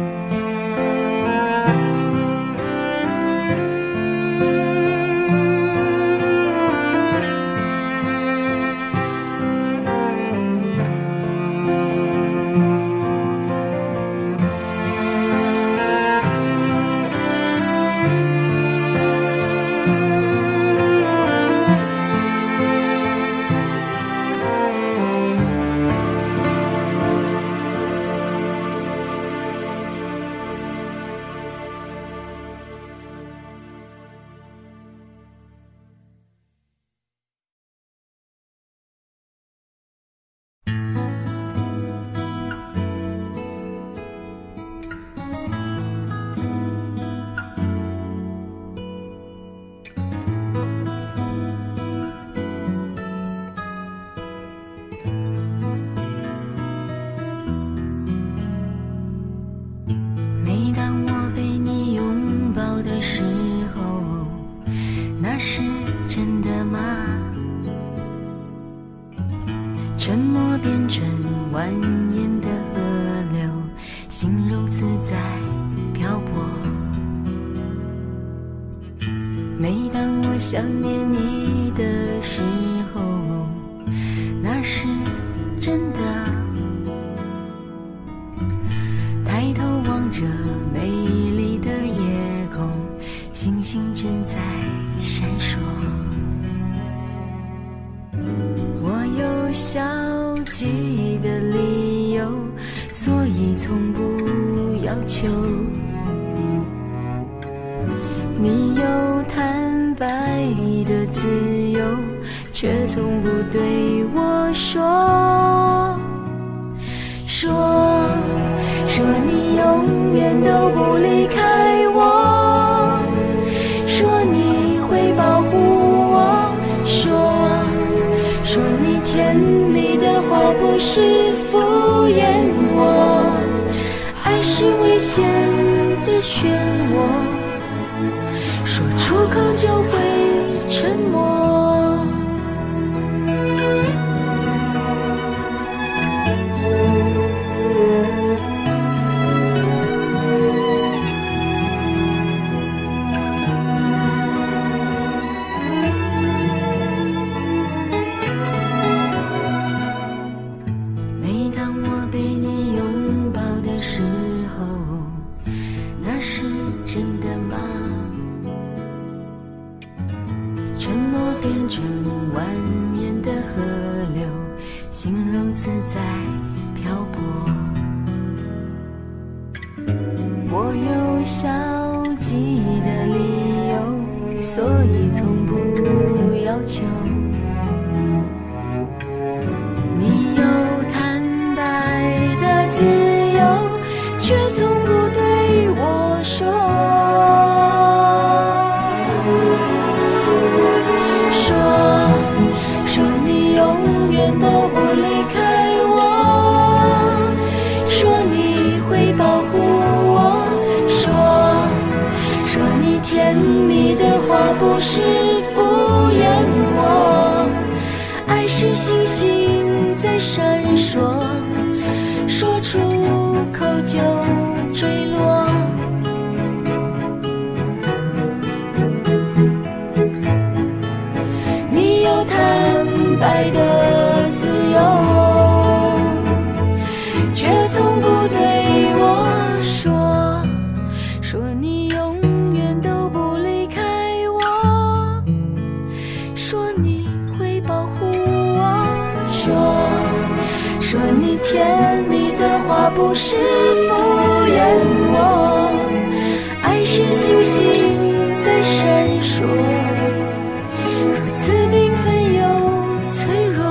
Speaker 2: 沉默变成蜿蜒的河流，心如自在漂泊。每当我想念你的时候，那是真的。抬头望着美丽的夜空，星星正在闪烁。我有消极的理由，所以从不要求。你有坦白的自由，却从不对我说说说你永远都不离开我，说你会保护我，说说你甜蜜的话不是敷衍我，爱是危险的漩涡，说出口就会沉默。每当我被你拥抱的时
Speaker 1: 我有消极的理由，所以从不要求。你有坦白的自由，却从不对我说，说说你永远都不离开我，说你会保护我，说说你甜蜜的话不是敷衍我，爱是星星在闪烁，说出口就坠落。你有坦白的自由，却从不对我说，说你永远都不离开我，说你会保护我，说说你甜蜜的话不是敷衍我，爱是星星在闪烁，如此缤纷又脆弱。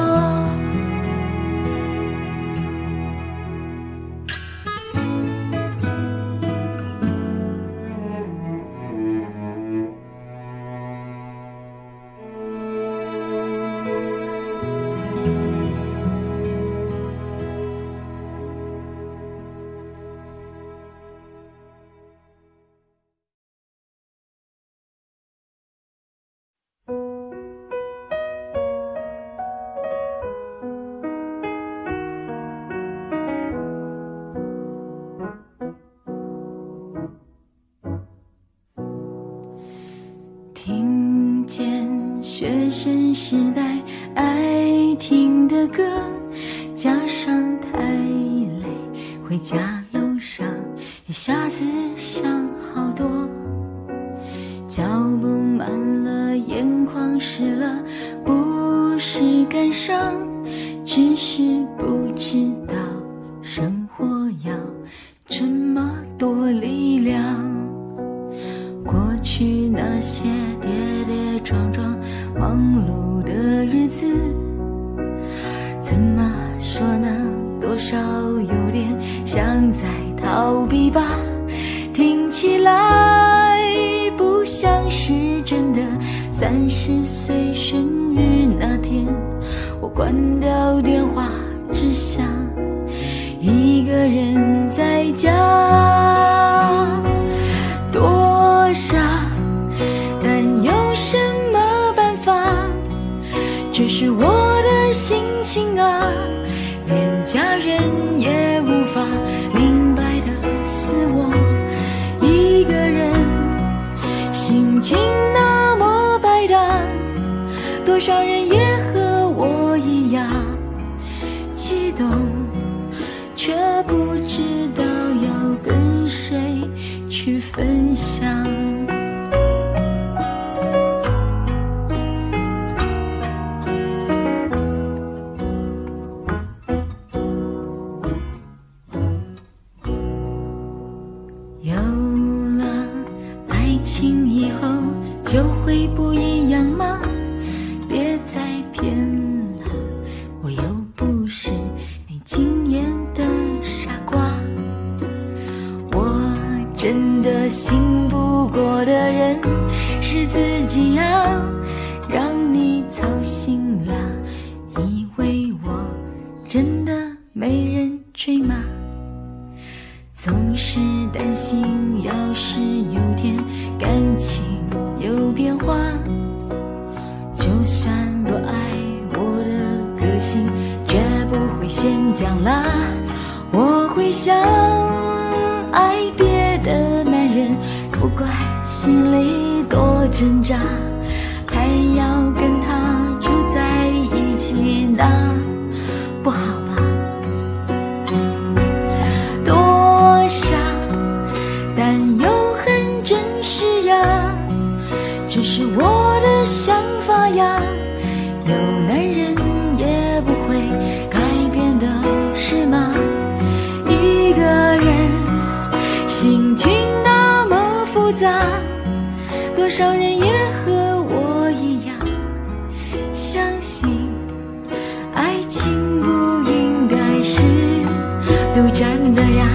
Speaker 1: 听见学生时代爱听的歌，加上太累，回家路上一下子想好多，脚步慢了，眼眶湿了，不是感伤，只是不知道生活要这么多力量。过去那些跌跌撞撞忙碌的日子，怎么说呢，多少有点像在逃避吧，听起来不像是真的。三十岁生日那天，我关掉电话，只想一个人在家，多傻，但有什么办法，这是我的心情啊，连家人也无法明白的是我一个人，心情那么摆荡，多少人也和我一样激动，却不知道要跟谁去分享。有了爱情以后就会不一样吗？别再骗了，我又不是没经验的傻瓜，我真的信不过的人是自己啊，让你操心了，以为我真的没人追吗？总是担心要是有天感情有变化，就算不爱我的个性绝不会先讲啦，我会想爱别的男人，不管心里多挣扎，还要跟他住在一起，那不好吧？多傻，但又很真实呀，只是我的想法呀，有男人也不会改变的是吗？一个人心情
Speaker 2: 少人也和我一样相信爱情不应该是独占的呀。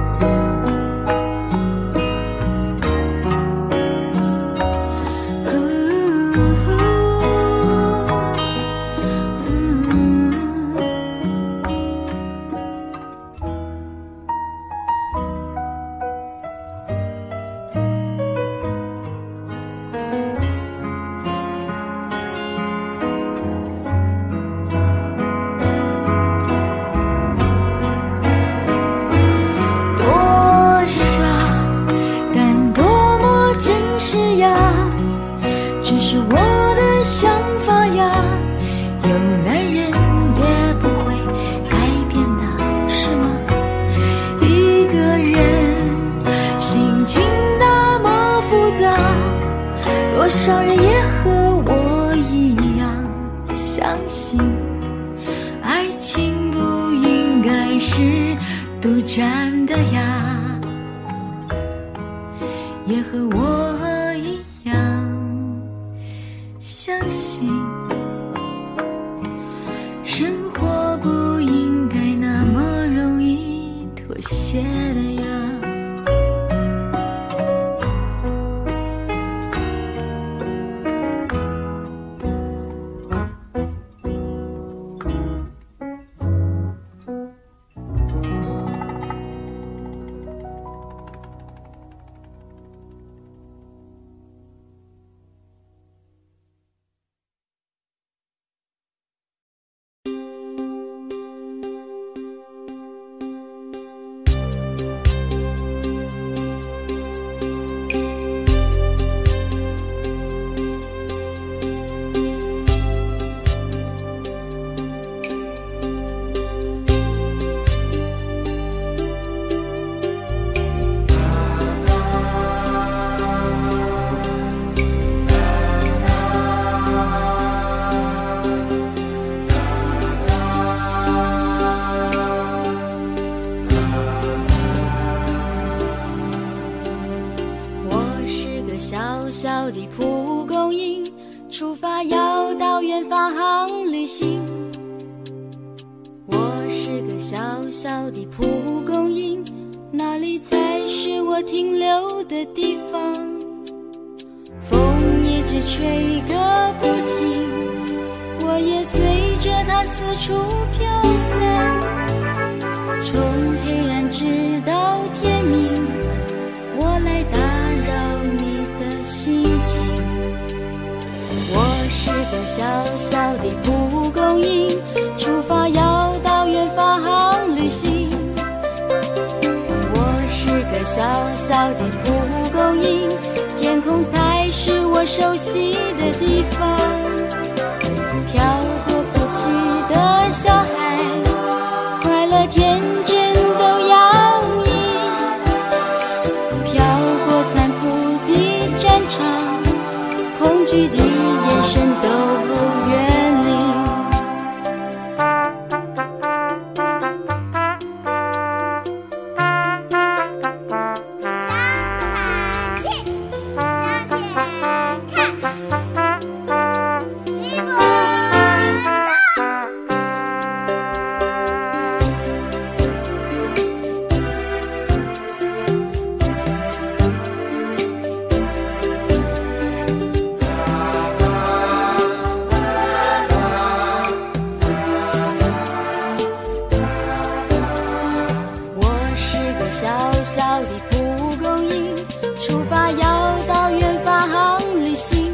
Speaker 2: 多少人也和我一样相信爱情不应该是独占的呀，也和我一样相信生活不应该那么容易妥协的呀。
Speaker 1: 小小的蒲公英，出发要到远方航旅行。我是个小小的蒲公英，哪里才是我停留的地方？风一直吹个不停，我也随着它四处飘散，从黑暗直到天明，我来打扰你的心情。我是个小小的蒲公英，出发要到远方航旅行。我是个小小的蒲公英，天空才是我熟悉的地方。飘过哭泣的小孩，快乐天真都洋溢，飘过残酷的战场，恐惧的眼神都不远离。小小的蒲公英，出发要到远方航旅行。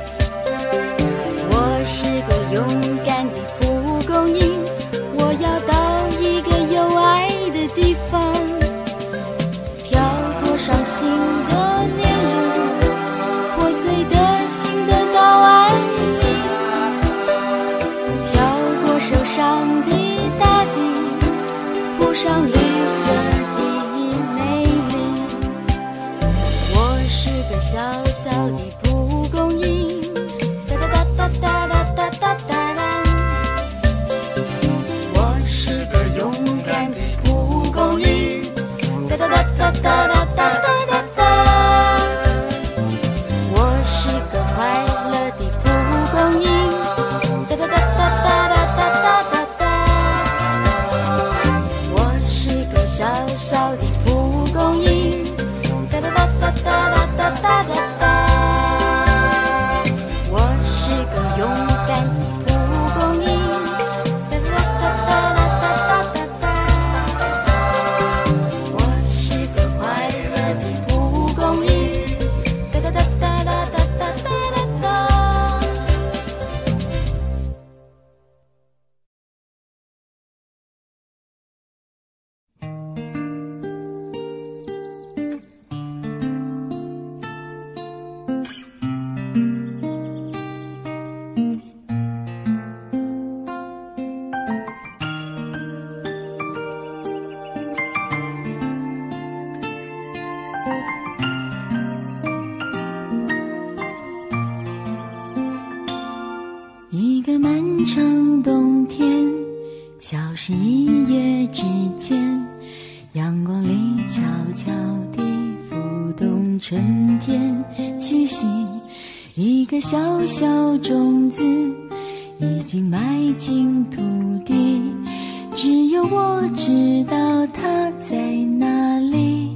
Speaker 1: 我是个勇敢的蒲公英，我要到一个有爱的地方。飘过伤心的恋人，破碎的心得到安宁。飘过受伤的大地，铺上绿色小小的蒲公英，哒哒哒哒哒哒哒哒哒。我是个勇敢的蒲公英，哒哒哒哒哒哒哒哒哒哒。我是
Speaker 2: 动春天气息，一个小小种子已经埋进土地，只有我知道它在哪里。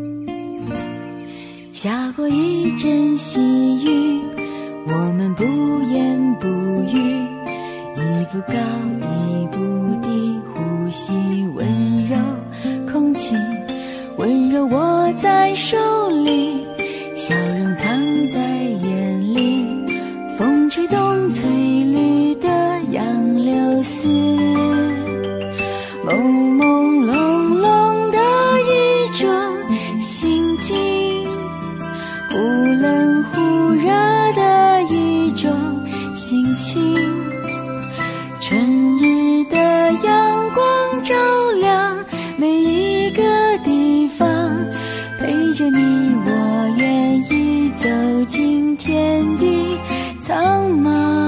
Speaker 2: 下过一阵细雨，我们不言不语，一步高一步低，呼吸温柔空气，温柔握在手里，笑容藏在眼里，风吹动翠绿的杨柳丝，朦朦胧胧的一种心境，忽冷忽热的一种心情，春日的阳光照亮每一个地方，陪着你我愿意走进天地苍茫。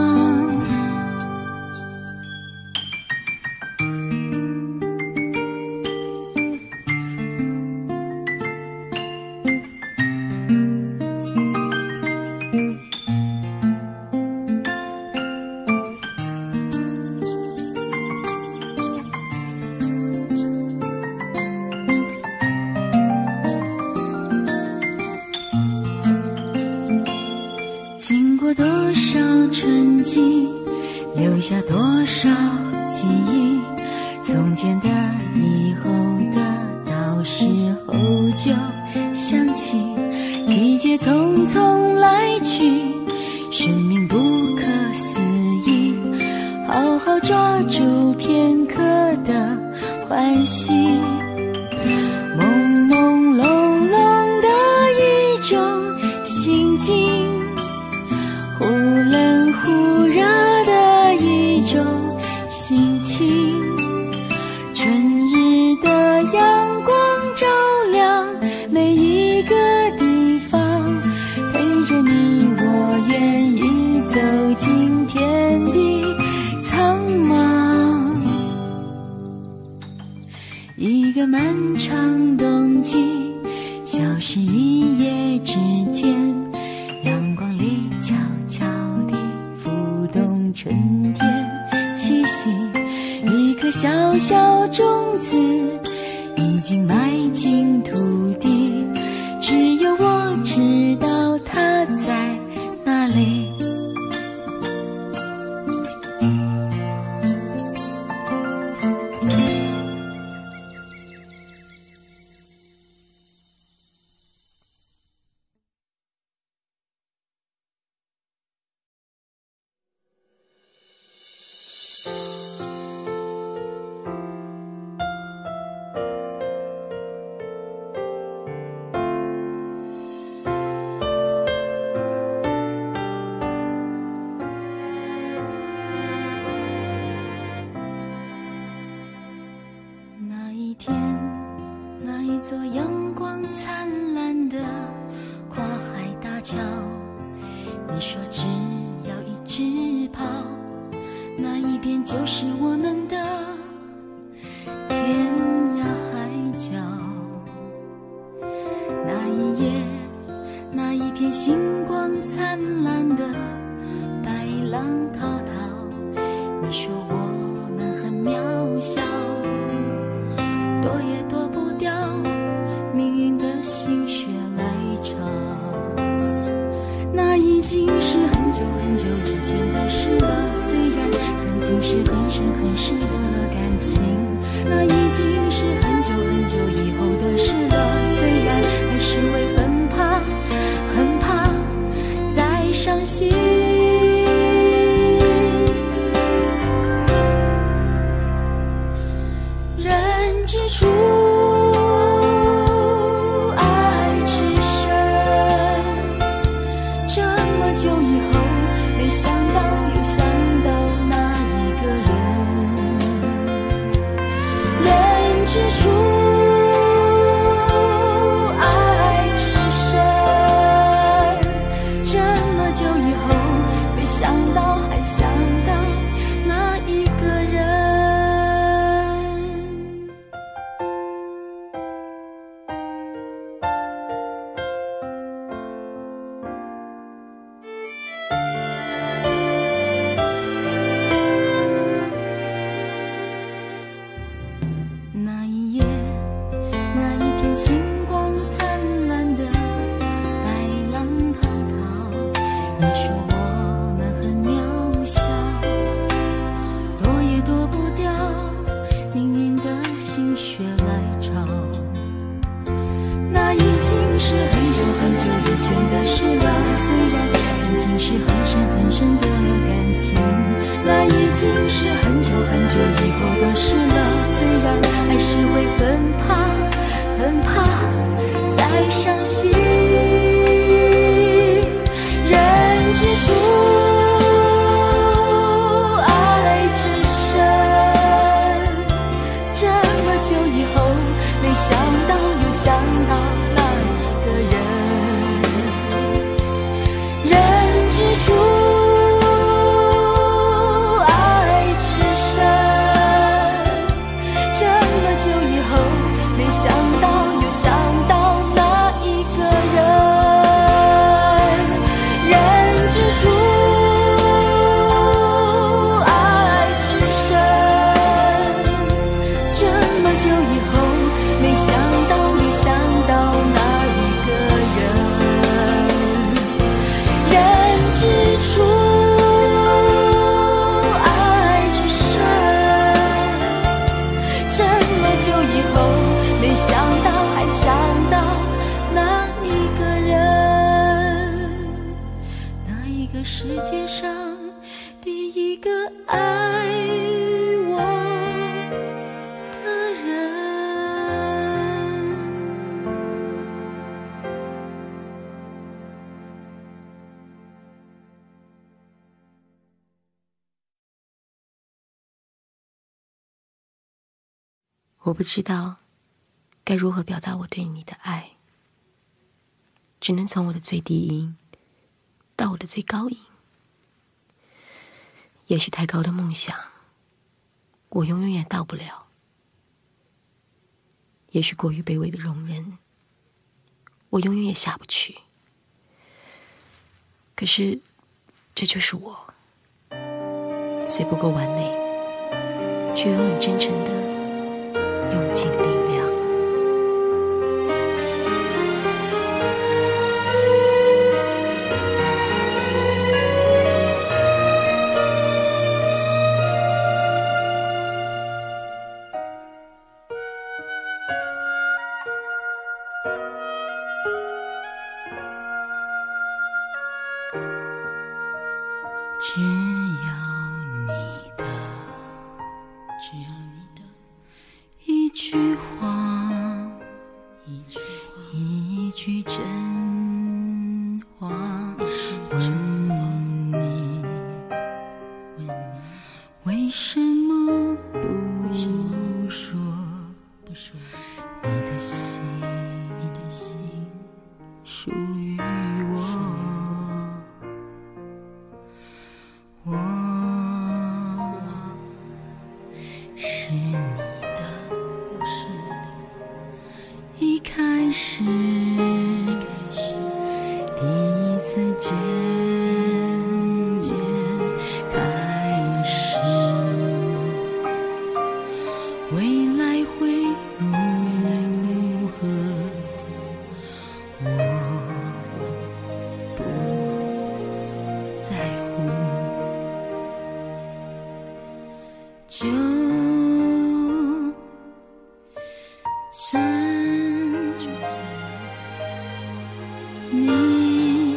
Speaker 2: 经过多少春季，留下多少记忆，从前的以后的，到时候就想起，季节匆匆来去，生命不可思议，好好抓住片刻的欢喜，朦朦胧胧的一种心境，忽冷忽热的一种心情，春日的阳光照亮每一个地方，陪着你我愿意走进天地苍茫。一个漫长冬季，消失一夜之间，阳光里悄悄地浮动春天气息，一颗小小种子已经埋进土地，只有我知道它在哪里。座阳光灿烂的跨海大桥，你说只要一直跑，那一边就是我们的天涯海角。那一夜，那一片星光灿烂的白浪滔滔，你说我们很渺小，躲也躲不掉命运的心血来潮。那已经是很久很久以前的事了，虽然曾经是很深很深的感情，那已经是很久很久以后的事了，虽然还是会很怕很怕再伤心。人之初之初
Speaker 1: 是很深很深的感情，那已经是很久很久以后的事了。虽然还是会很怕很怕再伤心，人之初爱之深，这么久以后没想到又想到那一个人，人之初爱之深，这么久以后没想到又想到那一个人，人之初爱之深，这么久以后没想到又想到那一个人，人之初爱之深，这么久以后没想到还想到那一个人，那一个世界上第一个爱我的人。
Speaker 2: 我不知道该如何表达我对你的爱，只能从我的最低音到我的最高音。也许太高的梦想，我永远也到不了；也许过于卑微的容忍，我永远也下不去。可是，这就是我，虽不够完美，却永远真诚的用尽力量。
Speaker 1: 只要你的，只要你的一句话，一句话，一句真话，问你，问你为什么不说，不说你的心，你的心属于我。我是你的，我是你的，一开始，一开始，第一次见面开始，未来会如何，我不在乎。就算你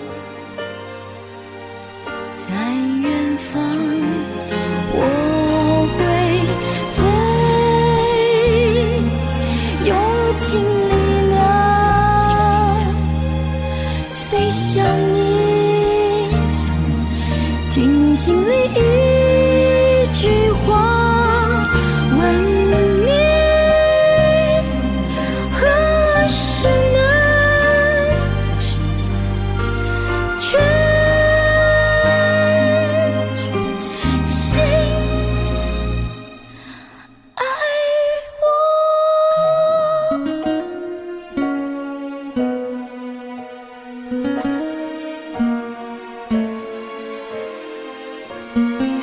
Speaker 1: 在远方，我会飞，用尽力量飞向你，听心里一句话。
Speaker 2: 嗯。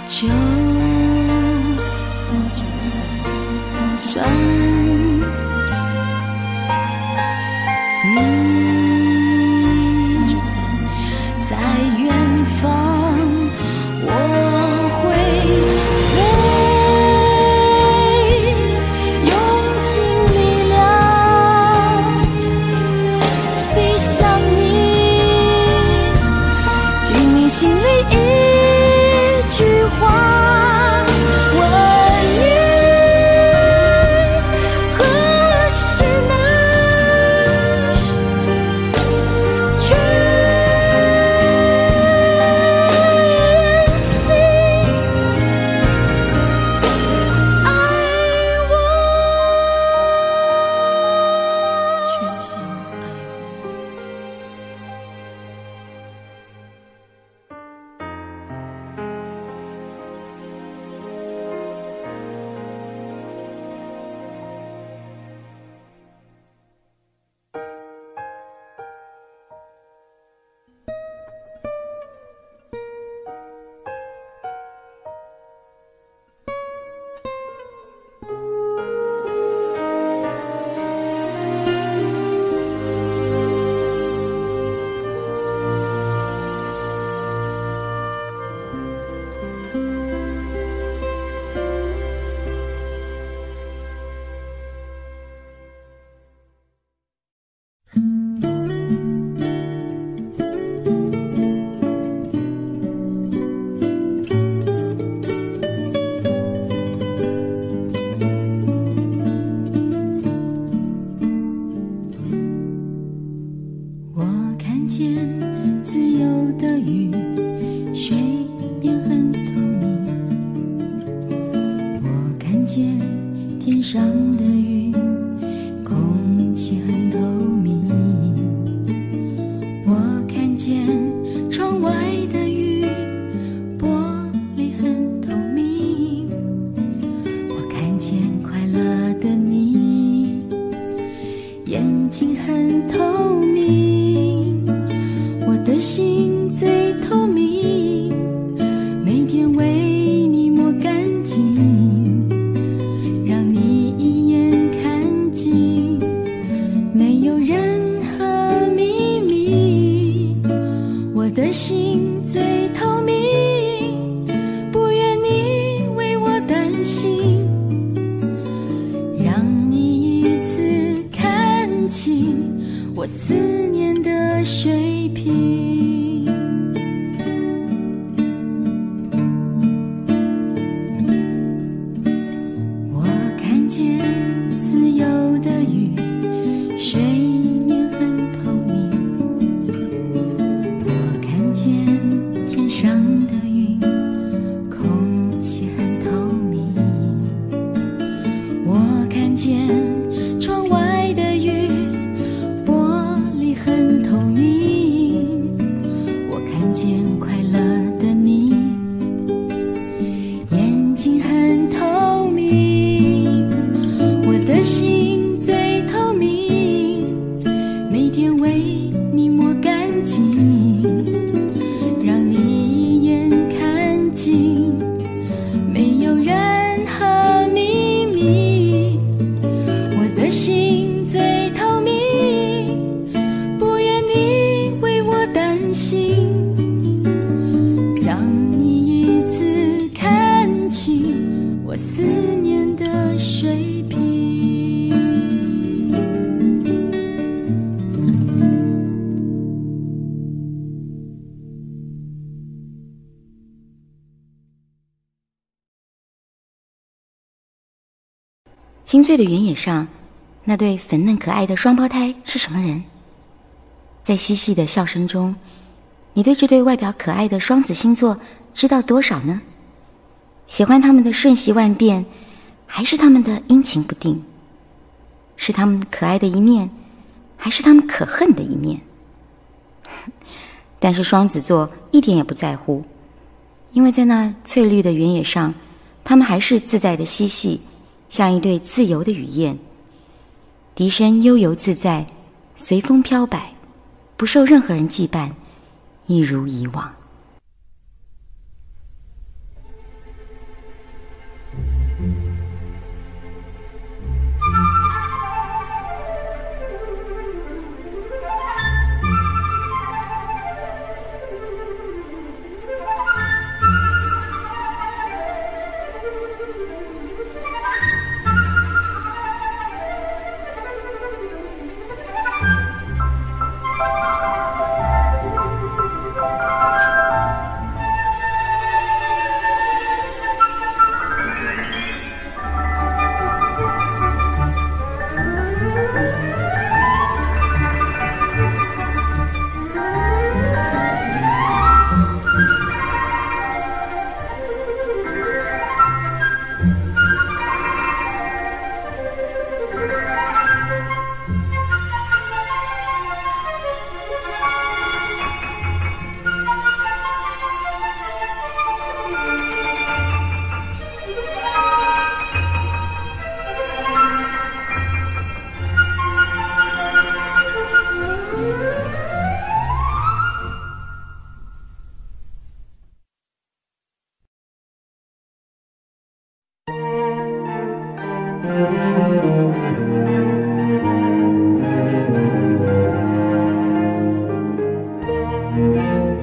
Speaker 2: 就算你在远方，我会飞，用尽力量飞向你，听你心里一句话。
Speaker 3: 清脆的原野上，那对粉嫩可爱的双胞胎是什么人？在嬉戏的笑声中，你对这对外表可爱的双子星座知道多少呢？喜欢他们的瞬息万变，还是他们的阴晴不定？是他们可爱的一面，还是他们可恨的一面？但是双子座一点也不在乎，因为在那翠绿的原野上，他们还是自在的嬉戏，像一对自由的雨燕，笛声悠游自在，随风飘摆，不受任何人羁绊，一如以往。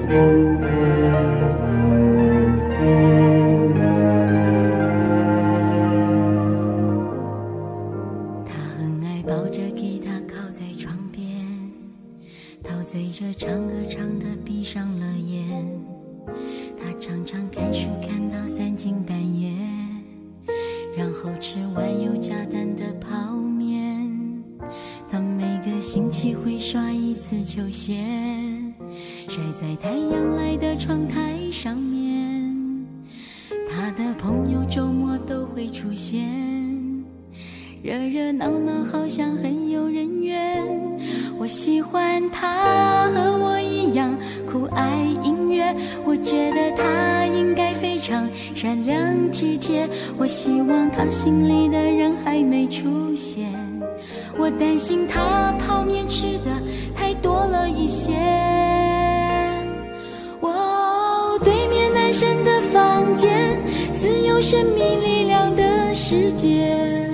Speaker 2: 醉着唱歌唱得闭上了眼，他常常看书看到三更半夜，然后吃完有加蛋的泡面。他每个星期会刷一次球鞋，晒在太阳来的窗台上面。他的朋友周末都会出现，热热闹闹好像很有人缘。我喜欢他和我一样酷爱音乐，我觉得他应该非常善良体贴。我希望他心里的人还没出现，我担心他泡面吃的太多了一些。哦，对面男生的房间似有神秘力量的世界，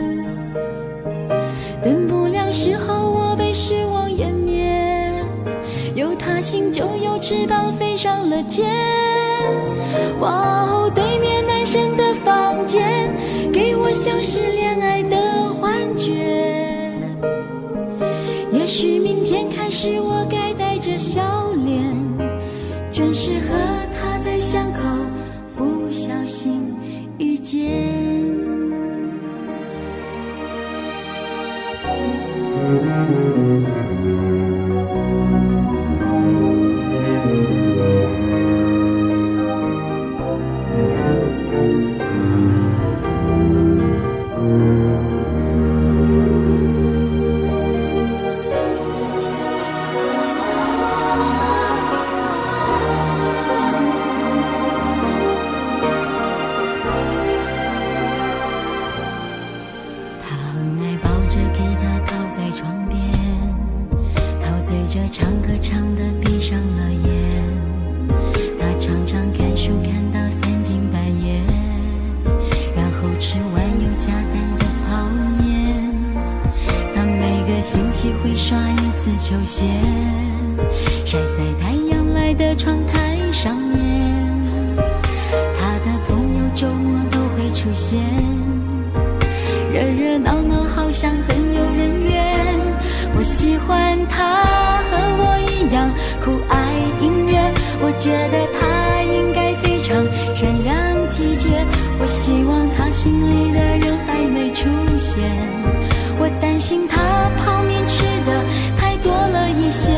Speaker 2: 灯不亮时候我被失望湮灭，有他心就有翅膀飞上了天。哇哦，对面男生的房间给我像是恋爱的幻觉，也许明天开始我该带着笑脸，准时和他在巷口不小心遇见。唱歌唱得闭上了眼，他常常看书看到三更半夜，然后吃完有加蛋的泡面。他每个星期会刷一次球鞋，晒在太阳来的窗台上面。他的朋友周末都会出现，热热闹闹好像很有人缘。我喜欢他和我一样酷爱音乐，我觉得他应该非常善良体贴。我希望他心里的人还没出现，我担心他泡面吃的太多了一些。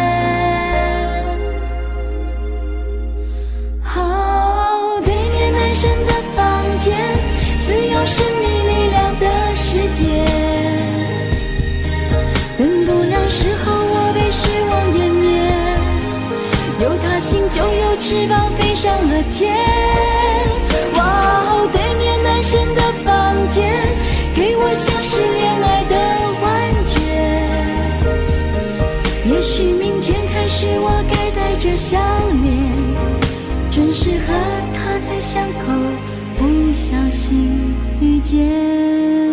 Speaker 2: 哦，对面男生的房间似有神秘力量的世界，灯不亮时候我被失望湮灭，有他心就有翅膀飞上了天。哇哦，对面男生的房间给我像是恋爱的幻觉，也许明天开始我该带着笑脸，准时和他在巷口不小心遇见。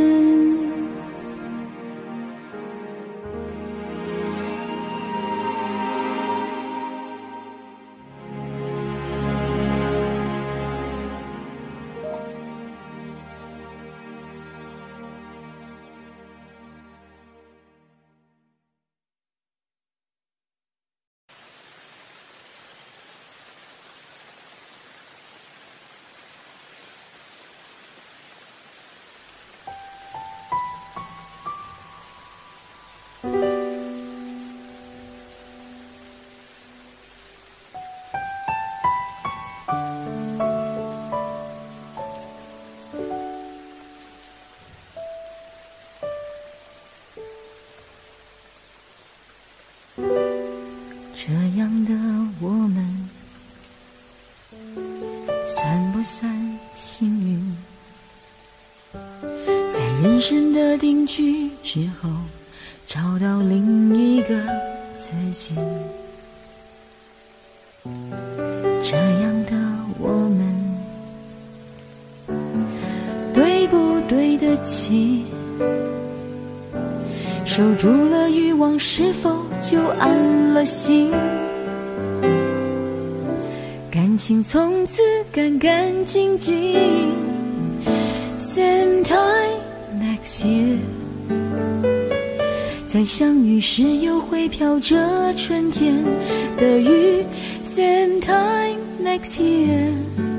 Speaker 2: 这样的我们算不算幸运，在人生的定居之后找到另一个自己。这样的我们对不对得起，守住了欲望是否就安了心？ 情从此干干净净。Same time next year， 再相遇时又会飘着春天的雨。Same time next year，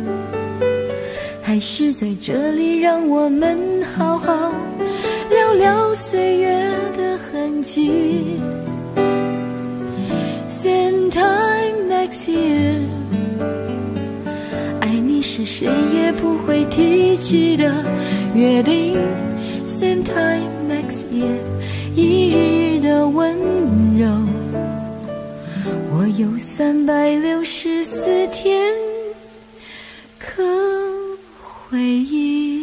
Speaker 2: 还是在这里让我们好好聊聊岁月的痕迹。Same time next year， 爱你是谁也不会提起的约定。Same time next year， 一日的温柔，我有三百六十四天可回忆。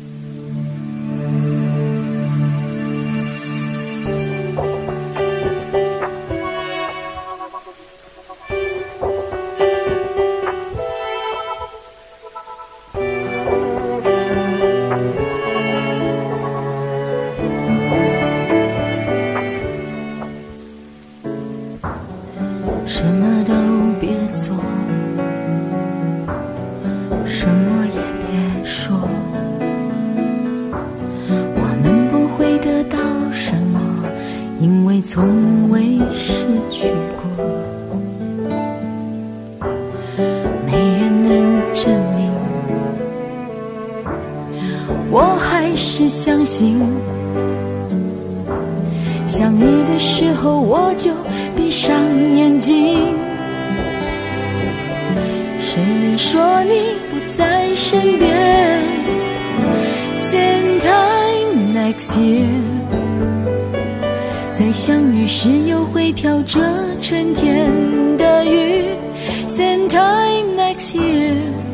Speaker 2: 什么都别做，什么也别说，我们不会得到什么，因为从未失去过。没人能证明，我还是相信，想你的时候我就闭上眼睛。谁能说你不在身边？ Same time next year， 再相遇时又会飘着春天的雨。 Same time next year，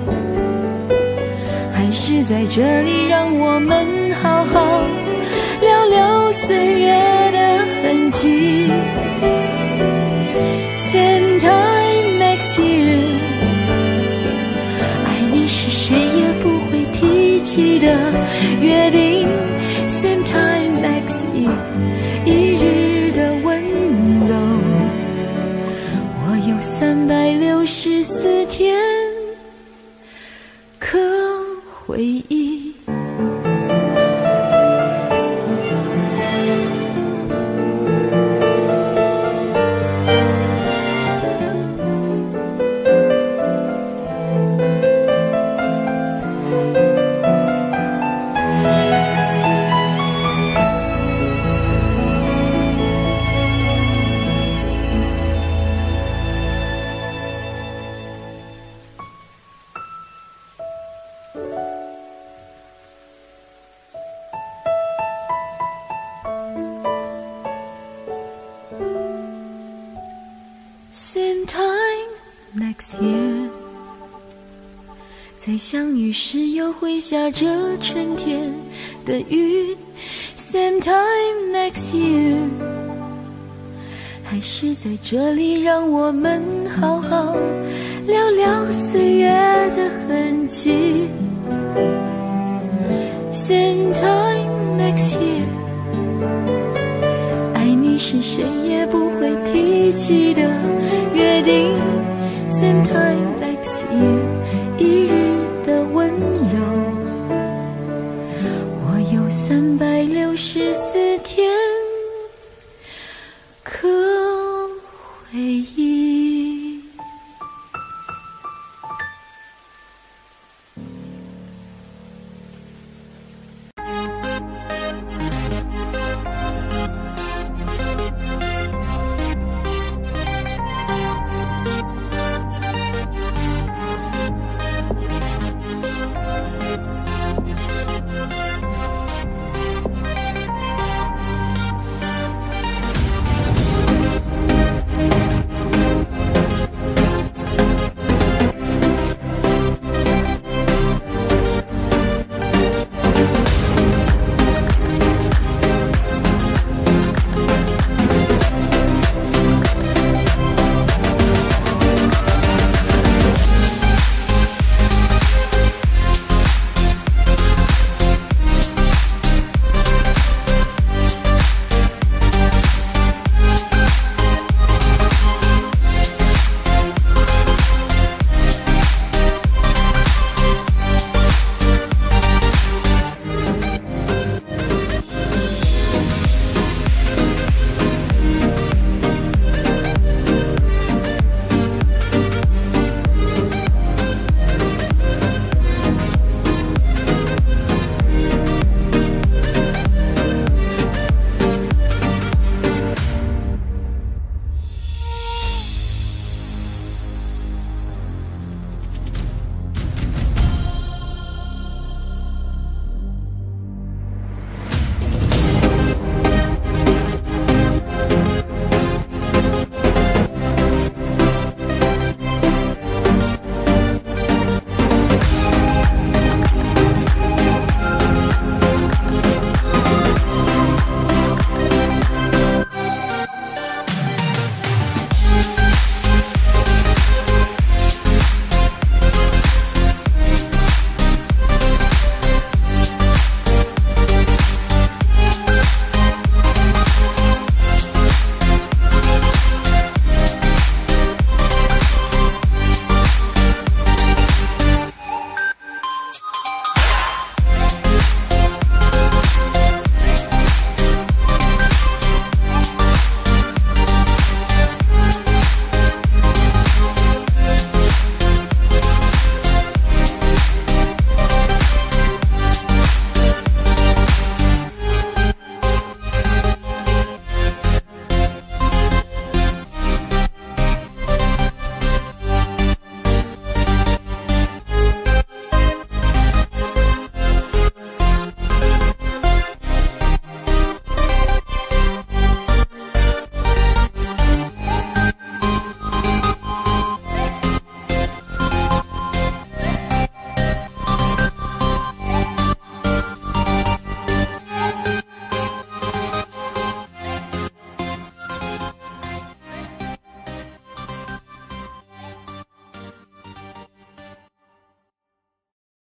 Speaker 2: 还是在这里让我们好好聊聊岁月的痕迹。 Same time next year， 爱你是谁也不会提起的约定。 Same time next year， 一日的温柔，我有三百六十四天可回忆。Same time next year， 在相遇时又会下着春天的雨。 Same time next year， 还是在这里让我们好好聊聊岁月的痕迹。 Same time next year， 爱你是谁也不会提起的